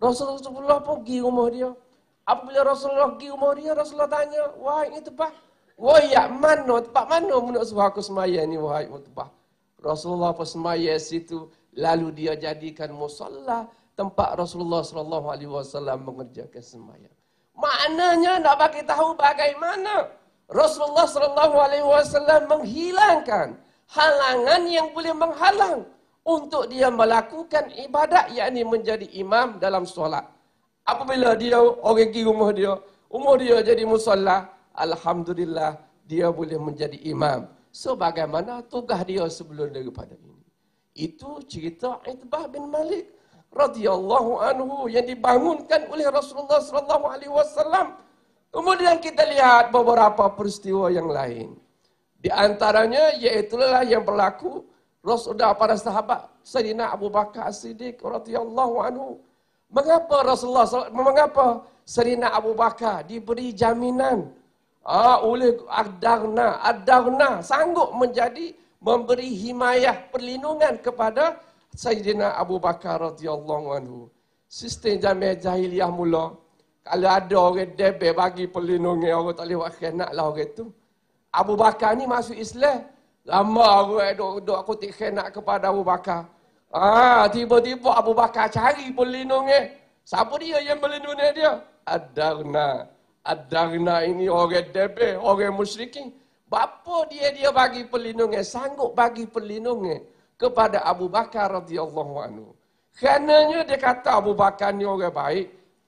Rasulullah pergi rumah dia. Apabila Rasulullah pergi rumah dia, Rasulullah tanya, wahai ini tempat, Wah, mana, tempat mana nak suruh aku semaya ni, wahai Utbah? Rasulullah pun semaya situ, lalu dia jadikan musalla tempat Rasulullah sallallahu alaihi wasallam mengerjakan sembahyang. Maknanya nak bagi tahu bagaimana Rasulullah sallallahu alaihi wasallam menghilangkan halangan yang boleh menghalang untuk dia melakukan ibadat, yakni menjadi imam dalam solat. Apabila dia orang pergi rumah dia, rumah dia jadi musalla, alhamdulillah dia boleh menjadi imam. So bagaimana tugas dia sebelum daripada ini? Itu cerita Itbah bin Malik radhiyallahu anhu yang dibangunkan oleh Rasulullah sallallahu alaihi wasallam. Kemudian kita lihat beberapa peristiwa yang lain. Di antaranya iaitulah yang berlaku Rasulullah para sahabat Sayyidina Abu Bakar As-Siddiq radhiyallahu anhu. Mengapa Rasulullah mengapa Sayyidina Abu Bakar diberi jaminan ah, oleh Ad-Darna, Ad-Darna sanggup menjadi memberi himayah perlindungan kepada Sayyidina Abu Bakar radhiyallahu anhu. Sistem zaman jahiliah mula, kalau ada orang debel bagi perlindungan, orang tak boleh buat khianat lah orang tu. Abu Bakar ni masuk Islam, lama orang duk-duk aku tak khianat kepada Abu Bakar. Ah, tiba-tiba Abu Bakar cari perlindungan. Siapa dia yang melindungi dia? Ad-Darna. Ad-Darna ini orang debel, orang musyrikin. Bapa dia dia bagi perlindungan, sanggup bagi perlindungan kepada Abu Bakar radhiyallahu anhu. Kerananya dia kata Abu Bakar ni orang baik.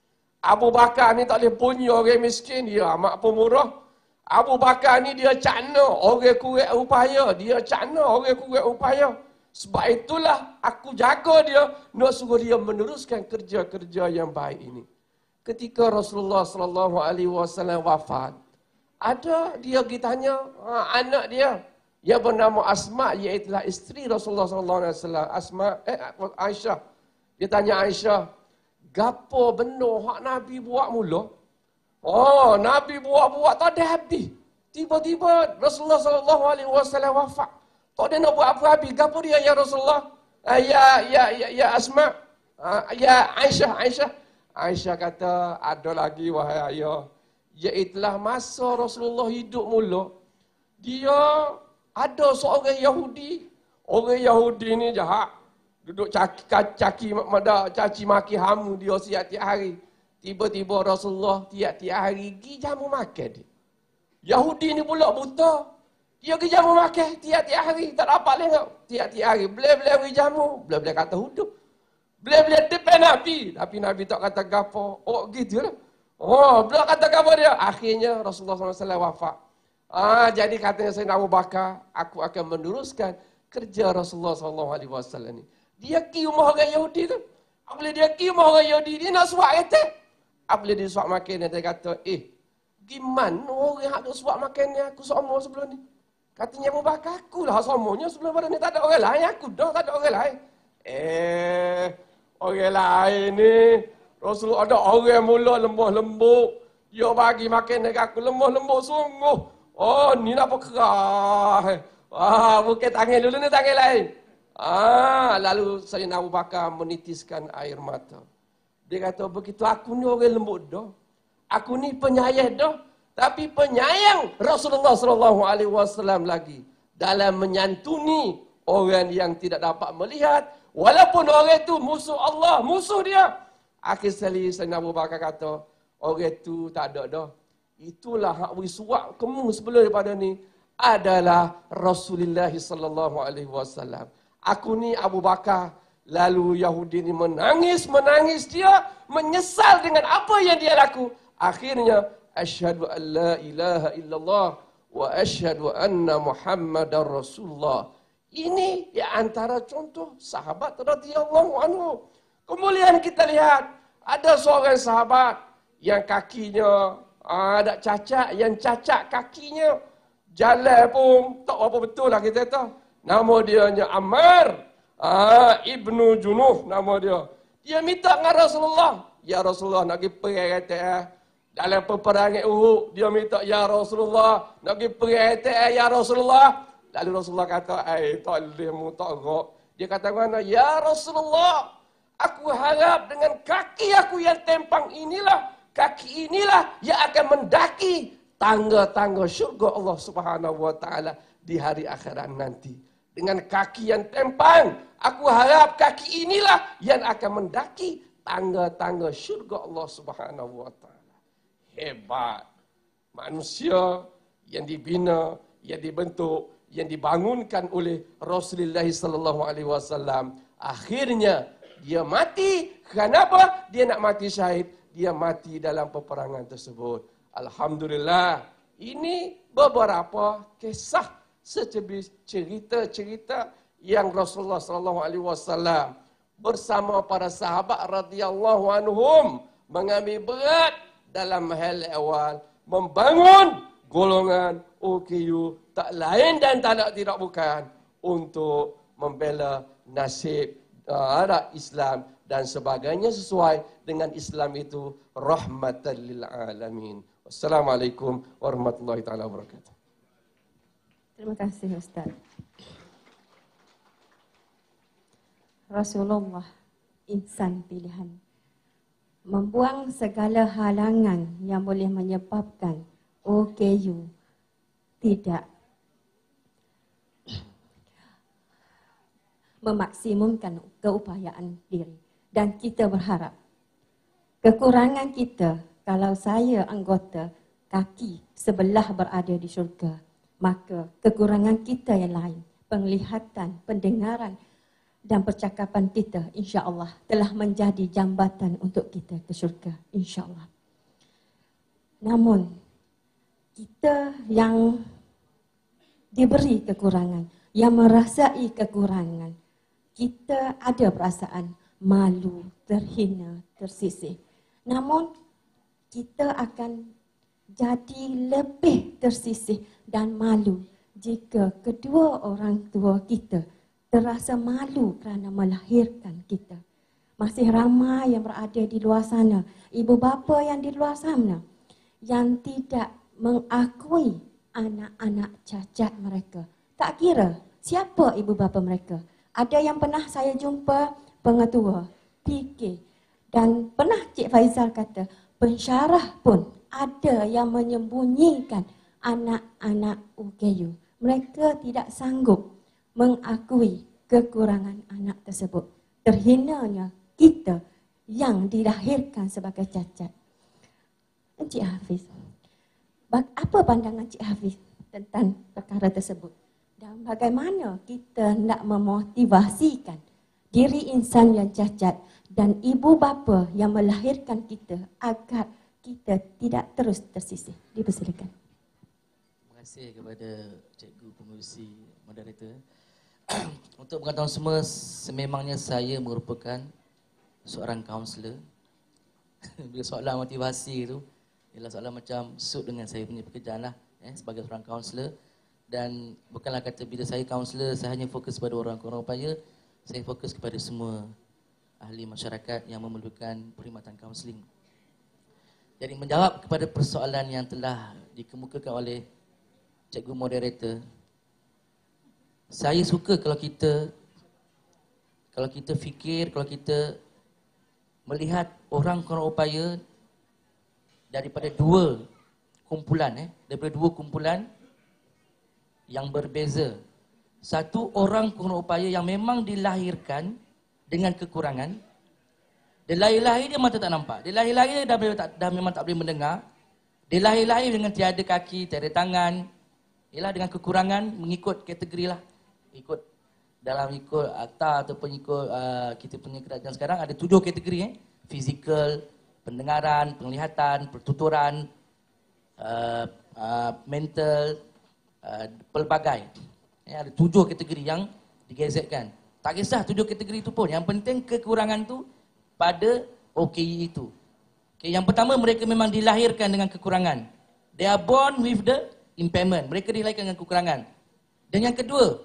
Abu Bakar ni tak boleh punya orang miskin, dia amat pemurah. Abu Bakar ni dia cakna orang kurang upaya, dia cakna orang kurang upaya. Sebab itulah aku jaga dia, nak suruh dia meneruskan kerja-kerja yang baik ini. Ketika Rasulullah sallallahu alaihi wasallam wafat, ada dia pergi tanya ha, anak dia yang bernama Asma, iaitu isteri Rasulullah sallallahu alaihi wasallam, Asma eh Aisyah. Dia tanya Aisyah, gapo benda hak Nabi buat mula? Oh, Nabi buat-buat tak ada habis. Tiba-tiba Rasulullah sallallahu alaihi wasallam wafat. Tak ada nak buat apa habis. Gapo dia ya Rasulullah? Ah, ya ya ya ya Asma. Ah, ya Aisyah, Aisyah. Aisyah kata, ada lagi wahai ayah. Iaitulah masa Rasulullah hidup mula, dia ada seorang Yahudi. Orang Yahudi ni jahat. Duduk caki, caki, caci maki hamu dia tiap-tiap hari. Tiba-tiba Rasulullah tiap-tiap hari pergi jamu makan dia. Yahudi ni pula buta. Dia pergi jamu makan tiap-tiap hari. Tak dapat lengok. Tiap-tiap hari. Boleh-boleh pergi jamu. Boleh-boleh kata hidup. Boleh-boleh depan Nabi. Tapi Nabi tak kata gapo. Oh gitu lah. Oh, belum kata gapo dia. Akhirnya Rasulullah sallallahu alaihi wasallam wafat. Ah, jadi katanya Sayyidina Abu Bakar, aku akan meneruskan kerja Rasulullah sallallahu alaihi wasallam ni. Dia pergi rumah orang Yahudi tu. Apabila dia pergi rumah orang Yahudi, dia nak suap kata. Apabila dia suap makan, dia kata, eh, gimana orang yang nak suap makan ni aku sama sebelum ni? Katanya Abu Bakar, aku lah samanya sebelum pada ni. Tak ada orang lain, aku dah tak ada orang lain. Eh, orang lain ni, Rasulullah ada orang mula lembut-lembut. Dia bagi makan dekat aku lembut-lembut sungguh. Oh, ni nak apa kerah. Ah, bukan tangan dulu ni tangan lain. Ah, lalu Sayyidina Abu Bakar menitiskan air mata. Dia kata, begitu aku ni orang lembut dah. Aku ni penyayang dah. Tapi penyayang Rasulullah sallallahu alaihi wasallam lagi dalam menyantuni orang yang tidak dapat melihat, walaupun orang itu musuh Allah, musuh dia. Akhir sekali Sayyidina Abu Bakar kata, orang itu tak ada dah. Itulah hak wiswak kamu sebelum daripada ni adalah Rasulullah sallallahu alaihi wasallam. Aku ni Abu Bakar. Lalu Yahudi ni menangis, menangis dia menyesal dengan apa yang dia laku. Akhirnya asyhadu an la ilaha illallah wa asyhadu anna Muhammadar Rasulullah. Ini di antara contoh sahabat radhiyallahu anhu. Kemudian kita lihat ada seorang sahabat yang kakinya ada cacat, yang cacat kakinya. Jalan pun tak apa betul lah kita tahu. Nama dia Ammar ah, Ibnu Junuh nama dia. Dia minta dengan Rasulullah. Ya Rasulullah nak pergi perang kata eh. Dalam peperangan Uhud, dia minta, ya Rasulullah, nak pergi perang kata eh, ya Rasulullah. Lalu Rasulullah kata, eh, tak boleh mu tak gerak. Dia kata mana, ya Rasulullah, aku harap dengan kaki aku yang tempang inilah, kaki inilah yang akan mendaki tangga-tangga syurga Allah Subhanahu wa taala di hari akhirat nanti. Dengan kaki yang tempang, aku harap kaki inilah yang akan mendaki tangga-tangga syurga Allah Subhanahu wa taala. Hebat. Manusia yang dibina, yang dibentuk, yang dibangunkan oleh Rasulullah sallallahu alaihi wasallam, akhirnya dia mati. Kenapa dia nak mati syahid? Dia mati dalam peperangan tersebut. Alhamdulillah, ini beberapa kisah secebis cerita-cerita yang Rasulullah sallallahu alaihi wasallam bersama para sahabat radhiyallahu anhum mengambil berat dalam hal awal membangun golongan O K U tak lain dan tak nak tidak bukan untuk membela nasib uh, Islam dan sebagainya sesuai dengan Islam itu rahmatan lil alamin. Wassalamualaikum warahmatullahi taala wabarakatuh. Terima kasih Ustaz. Rasulullah insan pilihan. Membuang segala halangan yang boleh menyebabkan O K U tidak memaksimumkan keupayaan diri. Dan kita berharap kekurangan kita, kalau saya anggota kaki sebelah berada di syurga, maka kekurangan kita yang lain, penglihatan, pendengaran dan percakapan kita insya-Allah telah menjadi jambatan untuk kita ke syurga insya-Allah. Namun kita yang diberi kekurangan, yang merasai kekurangan, kita ada perasaan malu, terhina, tersisih. Namun kita akan jadi lebih tersisih dan malu jika kedua orang tua kita terasa malu kerana melahirkan kita. Masih ramai yang berada di luar sana, ibu bapa yang di luar sana yang tidak mengakui anak-anak cacat mereka. Tak kira siapa ibu bapa mereka. Ada yang pernah saya jumpa pengetua P K dan pernah Cik Faizal kata pensyarah pun ada yang menyembunyikan anak-anak U K U. Mereka tidak sanggup mengakui kekurangan anak tersebut. Terhinanya kita yang dilahirkan sebagai cacat. Encik Hafiz, apa pandangan Cik Hafiz tentang perkara tersebut? Dan bagaimana kita nak memotivasikan diri insan yang cacat dan ibu bapa yang melahirkan kita agar kita tidak terus tersisih? Dipersilakan. Terima kasih kepada Cikgu Pengurusi Moderator. Untuk pengetahuan semua, sememangnya saya merupakan seorang kaunselor. Bila soalan motivasi itu ialah soalan macam suit dengan saya punya pekerjaan lah, eh, sebagai seorang kaunselor. Dan bukanlah kata bila saya kaunselor saya hanya fokus pada orang-orang upaya, saya fokus kepada semua ahli masyarakat yang memerlukan perkhidmatan kaunseling. Jadi menjawab kepada persoalan yang telah dikemukakan oleh Cikgu Moderator, saya suka kalau kita kalau kita fikir, kalau kita melihat orang-orang upaya daripada dua kumpulan, eh, daripada dua kumpulan yang berbeza. Satu orang kurang upaya yang memang dilahirkan dengan kekurangan. Dia lahir-lahir dia mata tak nampak. Dia lahir-lahir dia dah, dah, dah memang tak boleh mendengar. Dia lahir-lahir dengan tiada kaki, tiada tangan. Ialah dengan kekurangan mengikut kategori lah. Ikut dalam ikut akta ataupun ikut uh, kita punya kerajaan sekarang ada tujuh kategori, eh. Fizikal, pendengaran, penglihatan, pertuturan, uh, uh, mental, uh, pelbagai. Ya, ada tujuh kategori yang digezetkan. Tak kisah tujuh kategori itu pun. Yang penting kekurangan tu pada O K I itu. Okay, yang pertama, mereka memang dilahirkan dengan kekurangan. They are born with the impairment. Mereka dilahirkan dengan kekurangan. Dan yang kedua,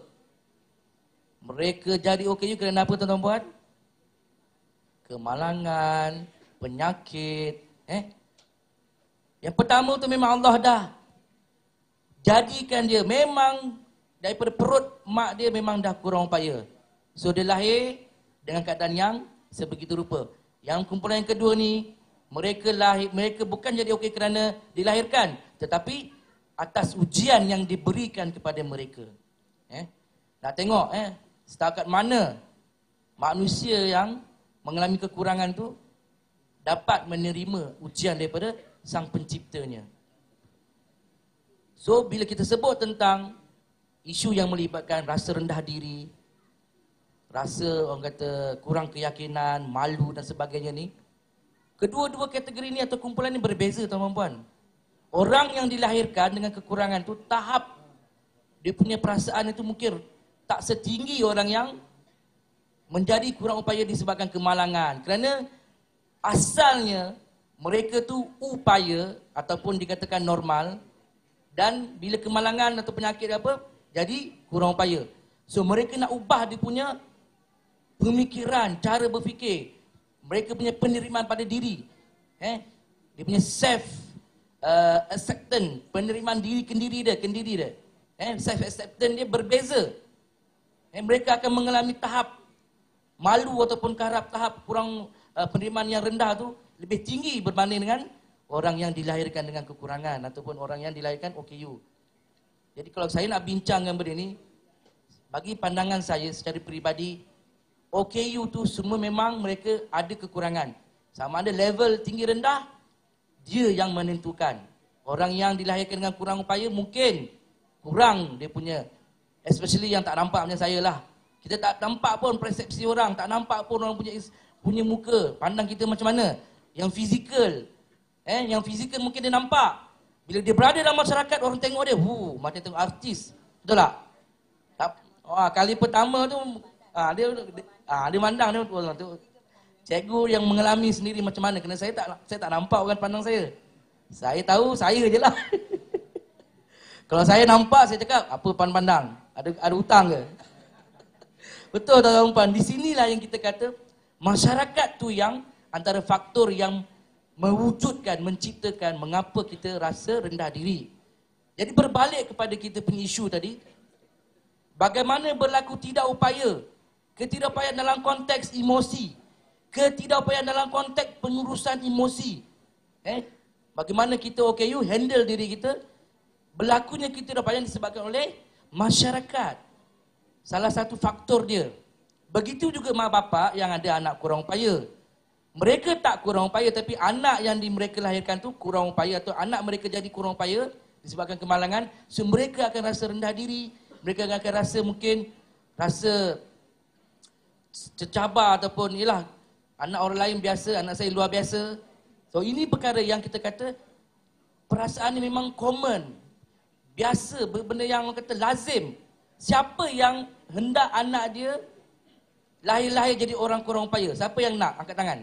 mereka jadi O K U kerana apa, tuan-tuan puan? Kemalangan, penyakit. Eh? Yang pertama tu memang Allah dah jadikan dia memang daripada perut mak dia memang dah kurang upaya. So dia lahir dengan keadaan yang sebegitu rupa. Yang kumpulan yang kedua ni Mereka lahir, mereka bukan jadi okey kerana dilahirkan, tetapi atas ujian yang diberikan kepada mereka. Eh? Nak tengok eh, setakat mana manusia yang mengalami kekurangan tu dapat menerima ujian daripada Sang Penciptanya. So, bila kita sebut tentang isu yang melibatkan rasa rendah diri, rasa orang kata kurang keyakinan, malu dan sebagainya ni, kedua-dua kategori ni atau kumpulan ni berbeza, tuan-tuan. Orang yang dilahirkan dengan kekurangan tu, tahap dia punya perasaan itu mungkin tak setinggi orang yang menjadi kurang upaya disebabkan kemalangan. Kerana asalnya mereka tu upaya ataupun dikatakan normal, dan bila kemalangan atau penyakit apa, jadi kurang upaya. So mereka nak ubah dia punya pemikiran, cara berfikir, mereka punya penerimaan pada diri, eh, dia punya self uh, acceptance, penerimaan diri kendiri dia, kendiri dia, eh, self acceptance dia berbeza. Eh, mereka akan mengalami tahap malu ataupun tahap tahap kurang uh, penerimaan yang rendah tu lebih tinggi berbanding dengan orang yang dilahirkan dengan kekurangan ataupun orang yang dilahirkan O K U. Jadi kalau saya nak bincangkan benda ni, bagi pandangan saya secara peribadi, O K U tu semua memang mereka ada kekurangan. Sama ada level tinggi rendah, dia yang menentukan. Orang yang dilahirkan dengan kurang upaya mungkin kurang dia punya, especially yang tak nampak macam saya lah. Kita tak nampak pun persepsi orang, tak nampak pun orang punya punya muka, pandang kita macam mana. Yang fizikal, eh, yang fizikal mungkin dia nampak. Bila dia berada dalam masyarakat, orang tengok dia, hu, macam tengok artis. Betul tak? tak oh, kali pertama tu, ah, dia, dia, ah, dia mandang dia, oh, tu, cikgu yang mengalami sendiri macam mana. Kerana saya tak saya tak nampak orang pandang saya. Saya tahu, saya je lah. Kalau saya nampak, saya cakap, apa pandang? Ada ada hutang ke? Betul tuan-tuan, di sinilah yang kita kata, masyarakat tu yang antara faktor yang mewujudkan, menciptakan mengapa kita rasa rendah diri. Jadi berbalik kepada kita punya isu tadi, bagaimana berlaku tidak upaya, ketidakupayaan dalam konteks emosi, ketidakupayaan dalam konteks pengurusan emosi. Eh, bagaimana kita O K U handle diri kita, berlakunya ketidakupayaan disebabkan oleh masyarakat. Salah satu faktor dia. Begitu juga mak bapak yang ada anak kurang upaya. Mereka tak kurang upaya, tapi anak yang di mereka lahirkan tu kurang upaya, atau anak mereka jadi kurang upaya disebabkan kemalangan. So mereka akan rasa rendah diri, mereka akan rasa mungkin rasa tercabar ataupun ialah anak orang lain biasa, anak saya luar biasa. So ini perkara yang kita kata perasaan ni memang common, biasa, benda yang orang kata lazim. Siapa yang hendak anak dia lahir-lahir jadi orang kurang upaya? Siapa yang nak? Angkat tangan.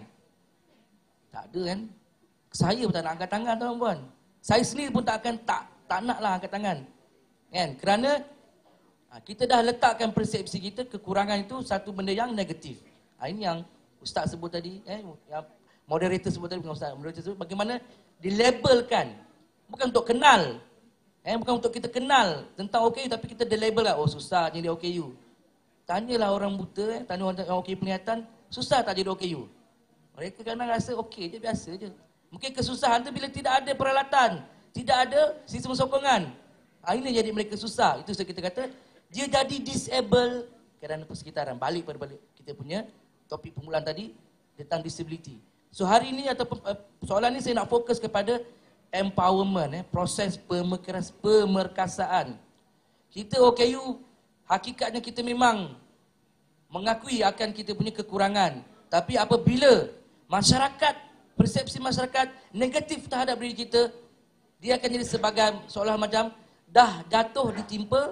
Tak ada kan? Saya pun tak nak angkat tangan, tuan-tuan. Saya sendiri pun tak akan tak tak naklah angkat tangan. Kan? Kerana kita dah letakkan persepsi kita kekurangan itu satu benda yang negatif. Ini yang ustaz sebut tadi, eh yang moderator sebut tadi, bukan ustaz, moderator sebut bagaimana dilabelkan. Bukan untuk kenal. Eh, bukan untuk kita kenal tentang O K U, tapi kita dilabel lah, oh susah jadi O K U. Tanyalah orang buta, eh, tanya orang O K U penglihatan, susah tak jadi O K U? Mereka kadang rasa okey je, biasa je. Mungkin kesusahan tu bila tidak ada peralatan, tidak ada sistem sokongan. Ha, ini jadi mereka susah. Itu sebab kita kata, dia jadi disable kerana persekitaran. Balik pada balik kita punya topik permulaan tadi tentang disability. So hari ini atau uh, soalan ni saya nak fokus kepada empowerment, eh, proses pemerkas, pemerkasaan. Kita O K U, hakikatnya kita memang mengakui akan kita punya kekurangan. Tapi apabila masyarakat, persepsi masyarakat negatif terhadap diri kita, dia akan jadi sebagai seolah macam dah jatuh ditimpa,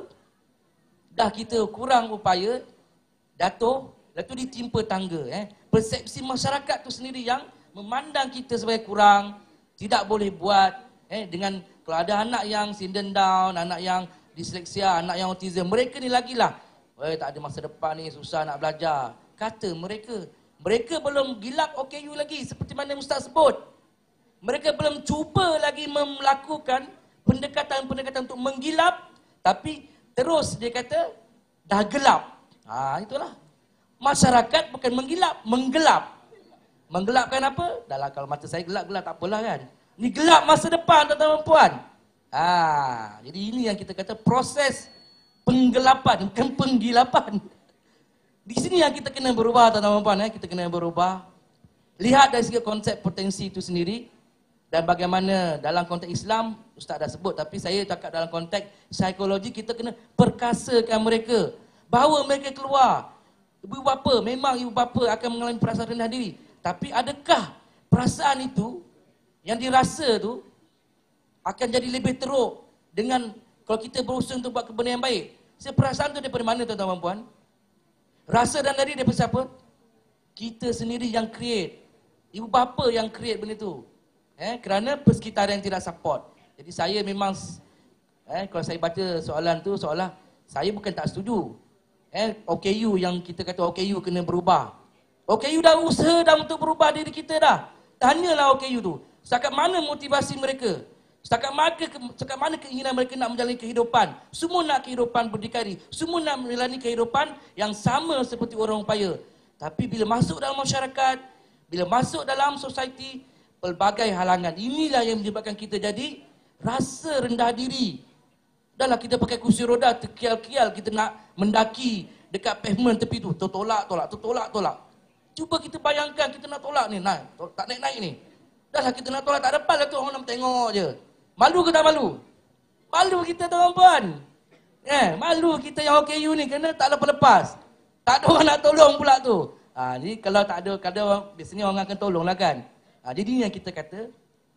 dah kita kurang upaya, jatuh, lepas tu ditimpa tangga. Eh. Persepsi masyarakat tu sendiri yang memandang kita sebagai kurang, tidak boleh buat, eh, dengan kalau ada anak yang syndrome Down, anak yang disleksia, anak yang autism, mereka ni lagilah, eh, tak ada masa depan ni, susah nak belajar. Kata mereka, mereka belum gilap O K U lagi seperti mana ustaz sebut. Mereka belum cuba lagi melakukan pendekatan-pendekatan untuk menggilap, tapi terus dia kata dah gelap. Ha, itulah. Masyarakat bukan menggilap, menggelap. Menggelapkan apa? Dalam kalau mata saya gelap-gelap tak apalah kan. Ni gelap masa depan tuan-tuan dan puan. Ha, jadi ini yang kita kata proses penggelapan, bukan penggilapan. Di sini yang kita kena berubah tuan-tuan dan puan, eh. Kita kena berubah. Lihat dari segi konsep potensi itu sendiri dan bagaimana dalam konteks Islam, Ustaz dah sebut, tapi saya cakap dalam konteks psikologi, kita kena perkasakan mereka. Bawa mereka keluar. Ibu bapa, memang ibu bapa akan mengalami perasaan rendah diri. Tapi adakah perasaan itu yang dirasa tu akan jadi lebih teruk dengan kalau kita berusaha untuk buat kebenaran yang baik? Perasaan tu daripada mana tuan-tuan dan puan? Rasa dan diri daripada siapa? Kita sendiri yang create. Ibu bapa yang create benda tu. Eh, kerana persekitaran yang tidak support. Jadi saya memang, eh, kalau saya baca soalan tu, seolah saya bukan tak setuju. Eh, O K U yang kita kata O K U kena berubah. O K U dah usaha dah untuk berubah diri kita dah. Tanyalah O K U tu. Setakat mana motivasi mereka? Setakat mana, setakat mana keinginan mereka nak menjalani kehidupan? Semua nak kehidupan berdikari. Semua nak menjalani kehidupan yang sama seperti orang upaya. Tapi bila masuk dalam masyarakat, bila masuk dalam society, pelbagai halangan. Inilah yang menyebabkan kita jadi rasa rendah diri. Dahlah kita pakai kursi roda, terkial-kial kita nak mendaki dekat pavement tepi tu. Tertolak, tolak, tertolak, tolak. Cuba kita bayangkan kita nak tolak ni. Nah, tak naik-naik ni. Dahlah kita nak tolak, tak depan lah tu, orang nak tengok je. Malu ke tak malu? Malu kita tuan-tuan. Eh, malu kita yang O K U ni kerana tak lepas-lepas. Tak ada orang nak tolong pula tu. Ha, jadi kalau tak ada, kadang biasanya orang akan tolong lah kan. Ha, jadi yang kita kata,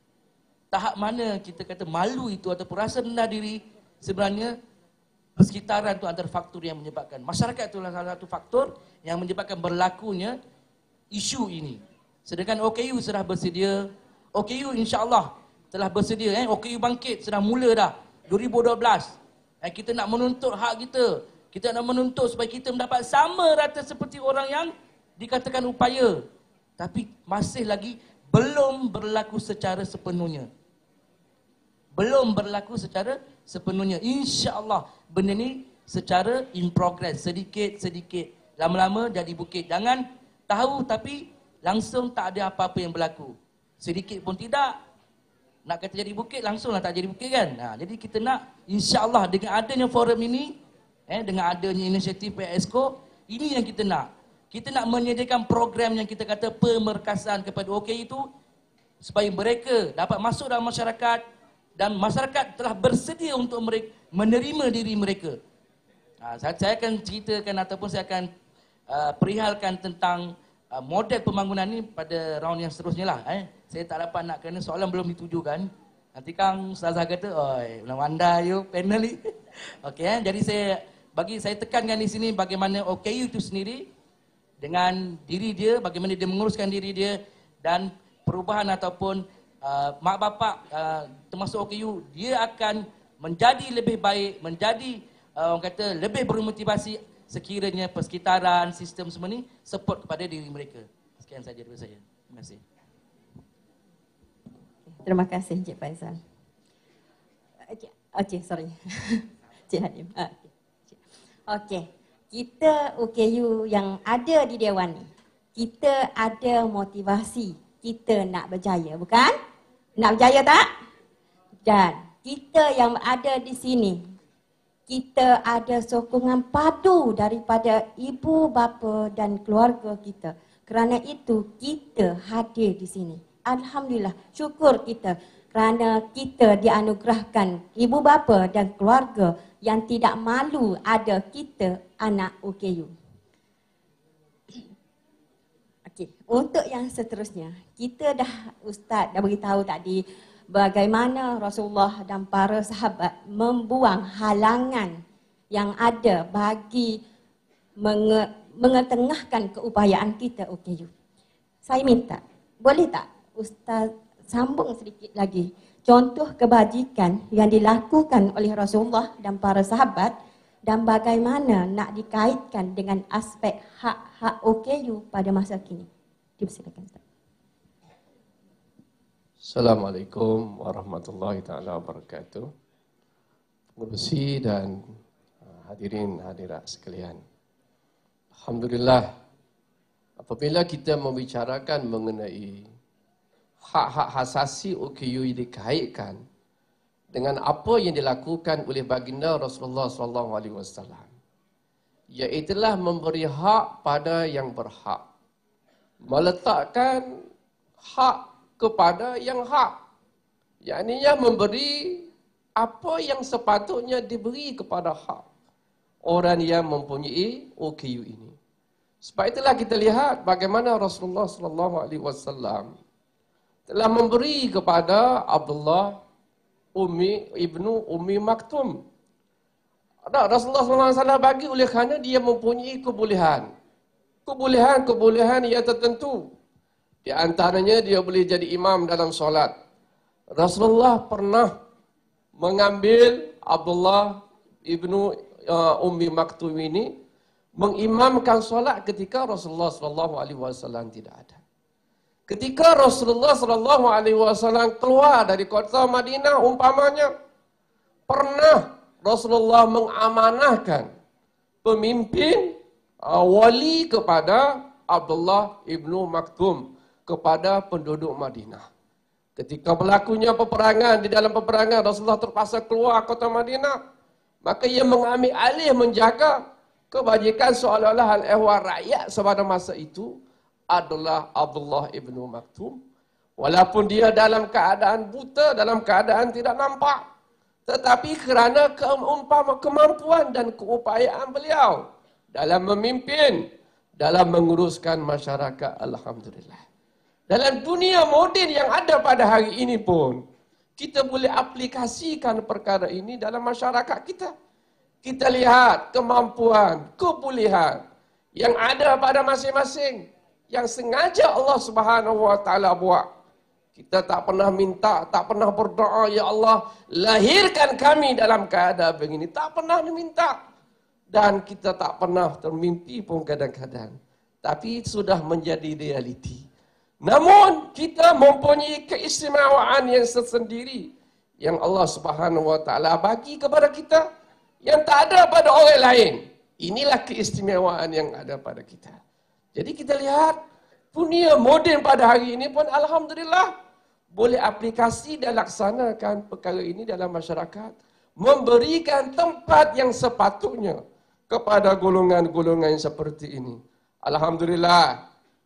tahap mana kita kata malu itu atau rasa rendah diri, sebenarnya persekitaran itu antara faktor yang menyebabkan. Masyarakat itulah salah satu faktor yang menyebabkan berlakunya isu ini. Sedangkan O K U sudah bersedia, O K U insya-Allah telah bersedia, eh. O K U bangkit, sudah mula dah, dua ribu dua belas. Eh, kita nak menuntut hak kita, kita nak menuntut supaya kita mendapat sama rata seperti orang yang dikatakan upaya. Tapi masih lagi belum berlaku secara sepenuhnya. Belum berlaku secara sepenuhnya. InsyaAllah benda ni secara in progress, sedikit-sedikit. Lama-lama jadi bukit. Jangan tahu tapi langsung tak ada apa-apa yang berlaku. Sedikit pun tidak. Nak kata jadi bukit, langsunglah tak jadi bukit kan. Nah, jadi kita nak insyaAllah dengan adanya forum ini, eh, dengan adanya inisiatif P S C O, ini yang kita nak. Kita nak menyediakan program yang kita kata pemerkasaan kepada O K U itu supaya mereka dapat masuk dalam masyarakat dan masyarakat telah bersedia untuk mereka menerima diri mereka. Ha, saya, saya akan ceritakan ataupun saya akan uh, perihalkan tentang uh, model pembangunan ini pada round yang seterusnya lah. Eh. Saya tak dapat nak kerana soalan belum ditujukan. Nanti Kang Ustazah kata, oi, anda you panel ni. Okey, eh. Jadi saya bagi saya tekankan di sini bagaimana O K U itu sendiri dengan diri dia, bagaimana dia menguruskan diri dia dan perubahan ataupun uh, mak bapak uh, termasuk O K U, dia akan menjadi lebih baik, menjadi uh, orang kata lebih bermotivasi sekiranya persekitaran, sistem semua ni support kepada diri mereka. Sekian saja daripada saya. Terima kasih. Terima kasih Encik Faizal. Okey, okay, sorry. Cik Hadim. Okey. Okay. Kita O K U yang ada di Dewan ni, kita ada motivasi, kita nak berjaya, bukan? Nak berjaya tak? Dan kita yang ada di sini, kita ada sokongan padu daripada ibu bapa dan keluarga kita. Kerana itu kita hadir di sini. Alhamdulillah, syukur kita kerana kita dianugerahkan ibu bapa dan keluarga yang tidak malu ada kita anak O K U. Okey, untuk yang seterusnya, kita dah Ustaz dah beritahu tadi bagaimana Rasulullah dan para sahabat membuang halangan yang ada bagi menge, mengetengahkan keupayaan kita O K U. Saya minta, boleh tak Ustaz sambung sedikit lagi contoh kebajikan yang dilakukan oleh Rasulullah dan para sahabat dan bagaimana nak dikaitkan dengan aspek hak-hak O K U pada masa kini. Dipersilakan Ustaz. Assalamualaikum warahmatullahi taala wabarakatuh. Pengurusi dan hadirin hadirat sekalian. Alhamdulillah Apabila kita membicarakan mengenai hak-hak asasi O K U yang dikaitkan dengan apa yang dilakukan oleh baginda Rasulullah sallallahu alaihi wasallam, iaitulah memberi hak pada yang berhak, meletakkan hak kepada yang hak, yakninya memberi apa yang sepatutnya diberi kepada hak orang yang mempunyai O K U ini. Sebab itulah kita lihat bagaimana Rasulullah sallallahu alaihi wasallam telah memberi kepada Abdullah Ummi ibnu Ummi Maktum. Rasulullah sallallahu alaihi wasallam bagi oleh kerana dia mempunyai kebolehan. Kebolehan-kebolehan yang tertentu. Di antaranya dia boleh jadi imam dalam solat. Rasulullah pernah mengambil Abdullah ibnu uh, Ummi Maktum ini mengimamkan solat ketika Rasulullah sallallahu alaihi wasallam tidak ada. Ketika Rasulullah sallallahu alaihi wasallam keluar dari kota Madinah umpamanya, pernah Rasulullah mengamanahkan pemimpin uh, wali kepada Abdullah ibnu Maktum, kepada penduduk Madinah. Ketika berlakunya peperangan, di dalam peperangan Rasulullah terpaksa keluar kota Madinah, maka ia mengambil alih menjaga kebajikan seolah-olah hal ehwal rakyat pada masa itu adalah Abdullah ibnu Maktum. Walaupun dia dalam keadaan buta, dalam keadaan tidak nampak, tetapi kerana keumpama kemampuan dan keupayaan beliau dalam memimpin, dalam menguruskan masyarakat, alhamdulillah. Dalam dunia moden yang ada pada hari ini pun, kita boleh aplikasikan perkara ini dalam masyarakat kita. Kita lihat kemampuan, kebolehan yang ada pada masing-masing, yang sengaja Allah Subhanahu wa taala buat. Kita tak pernah minta, tak pernah berdoa, ya Allah, lahirkan kami dalam keadaan begini. Tak pernah minta. Dan kita tak pernah termimpi pun kadang-kadang. Tapi sudah menjadi realiti. Namun kita mempunyai keistimewaan yang tersendiri yang Allah Subhanahu wa taala bagi kepada kita, yang tak ada pada orang lain. Inilah keistimewaan yang ada pada kita. Jadi kita lihat dunia moden pada hari ini pun alhamdulillah boleh aplikasi dan laksanakan perkara ini dalam masyarakat, memberikan tempat yang sepatutnya kepada golongan-golongan seperti ini. Alhamdulillah.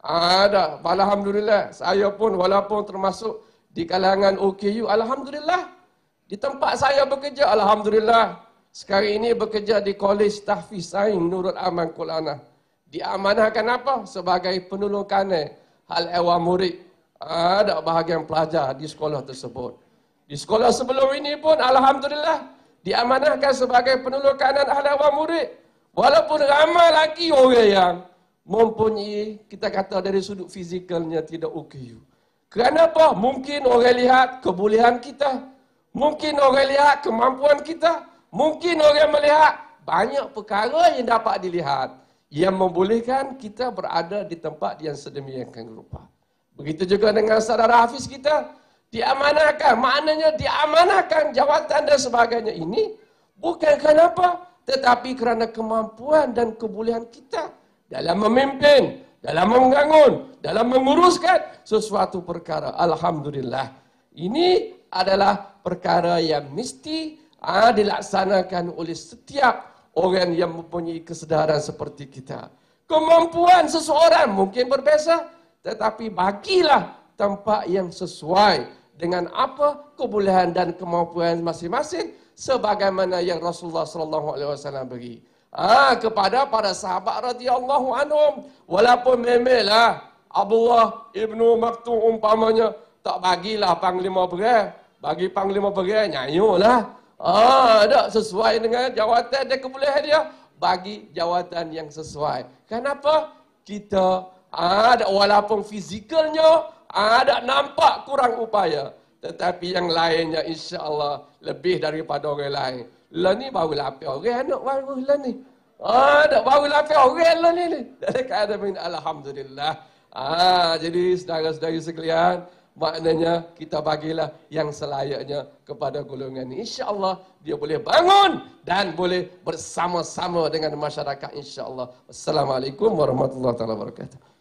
Ada, alhamdulillah. Saya pun walaupun termasuk di kalangan O K U, alhamdulillah. Di tempat saya bekerja, alhamdulillah. Sekarang ini bekerja di Kolej Tahfiz Sains Nurul Aman Kuala. Diamanahkan apa? Sebagai penolong kanan hal ehwal murid. Ada bahagian pelajar di sekolah tersebut. Di sekolah sebelum ini pun alhamdulillah diamanahkan sebagai penolong kanan hal ehwal murid. Walaupun ramai lagi orang yang mempunyai, kita kata dari sudut fizikalnya tidak O K U. Kerana apa? Mungkin orang lihat kebolehan kita. Mungkin orang lihat kemampuan kita. Mungkin orang melihat banyak perkara yang dapat dilihat yang membolehkan kita berada di tempat yang sedemikian rupa. Begitu juga dengan saudara Hafiz kita, diamanahkan. Maknanya diamanahkan jawatan dan sebagainya ini bukan kenapa, tetapi kerana kemampuan dan kebolehan kita dalam memimpin, dalam membangun, dalam menguruskan sesuatu perkara. Alhamdulillah. Ini adalah perkara yang mesti ah, dilaksanakan oleh setiap orang yang mempunyai kesedaran seperti kita. Kemampuan seseorang mungkin berbeza, tetapi bagilah tempat yang sesuai dengan apa kebolehan dan kemampuan masing-masing, sebagaimana yang Rasulullah sallallahu alaihi wasallam bagi. Ah, kepada para sahabat radhiyallahu anhum, walaupun memelah Abdullah ibnu Maktum umpamanya tak bagilah panglima perang, bagi panglima perang nyayulah. Ah, tak sesuai dengan jawatan dan kebolehan dia, bagi jawatan yang sesuai. Kenapa? Kita ada ah, walaupun fizikalnya ada ah, nampak kurang upaya, tetapi yang lainnya insya-Allah lebih daripada orang lain. Lah ni baru lapis orang anak baru lah ni. Ah, dak baru lapis orang lah ni. Dalam keadaan alhamdulillah. Ah, jadi saudara-saudari sekalian, maknanya kita bagilah yang selayaknya kepada golongan ini. InsyaAllah dia boleh bangun dan boleh bersama-sama dengan masyarakat insyaAllah. Assalamualaikum warahmatullahi wabarakatuh.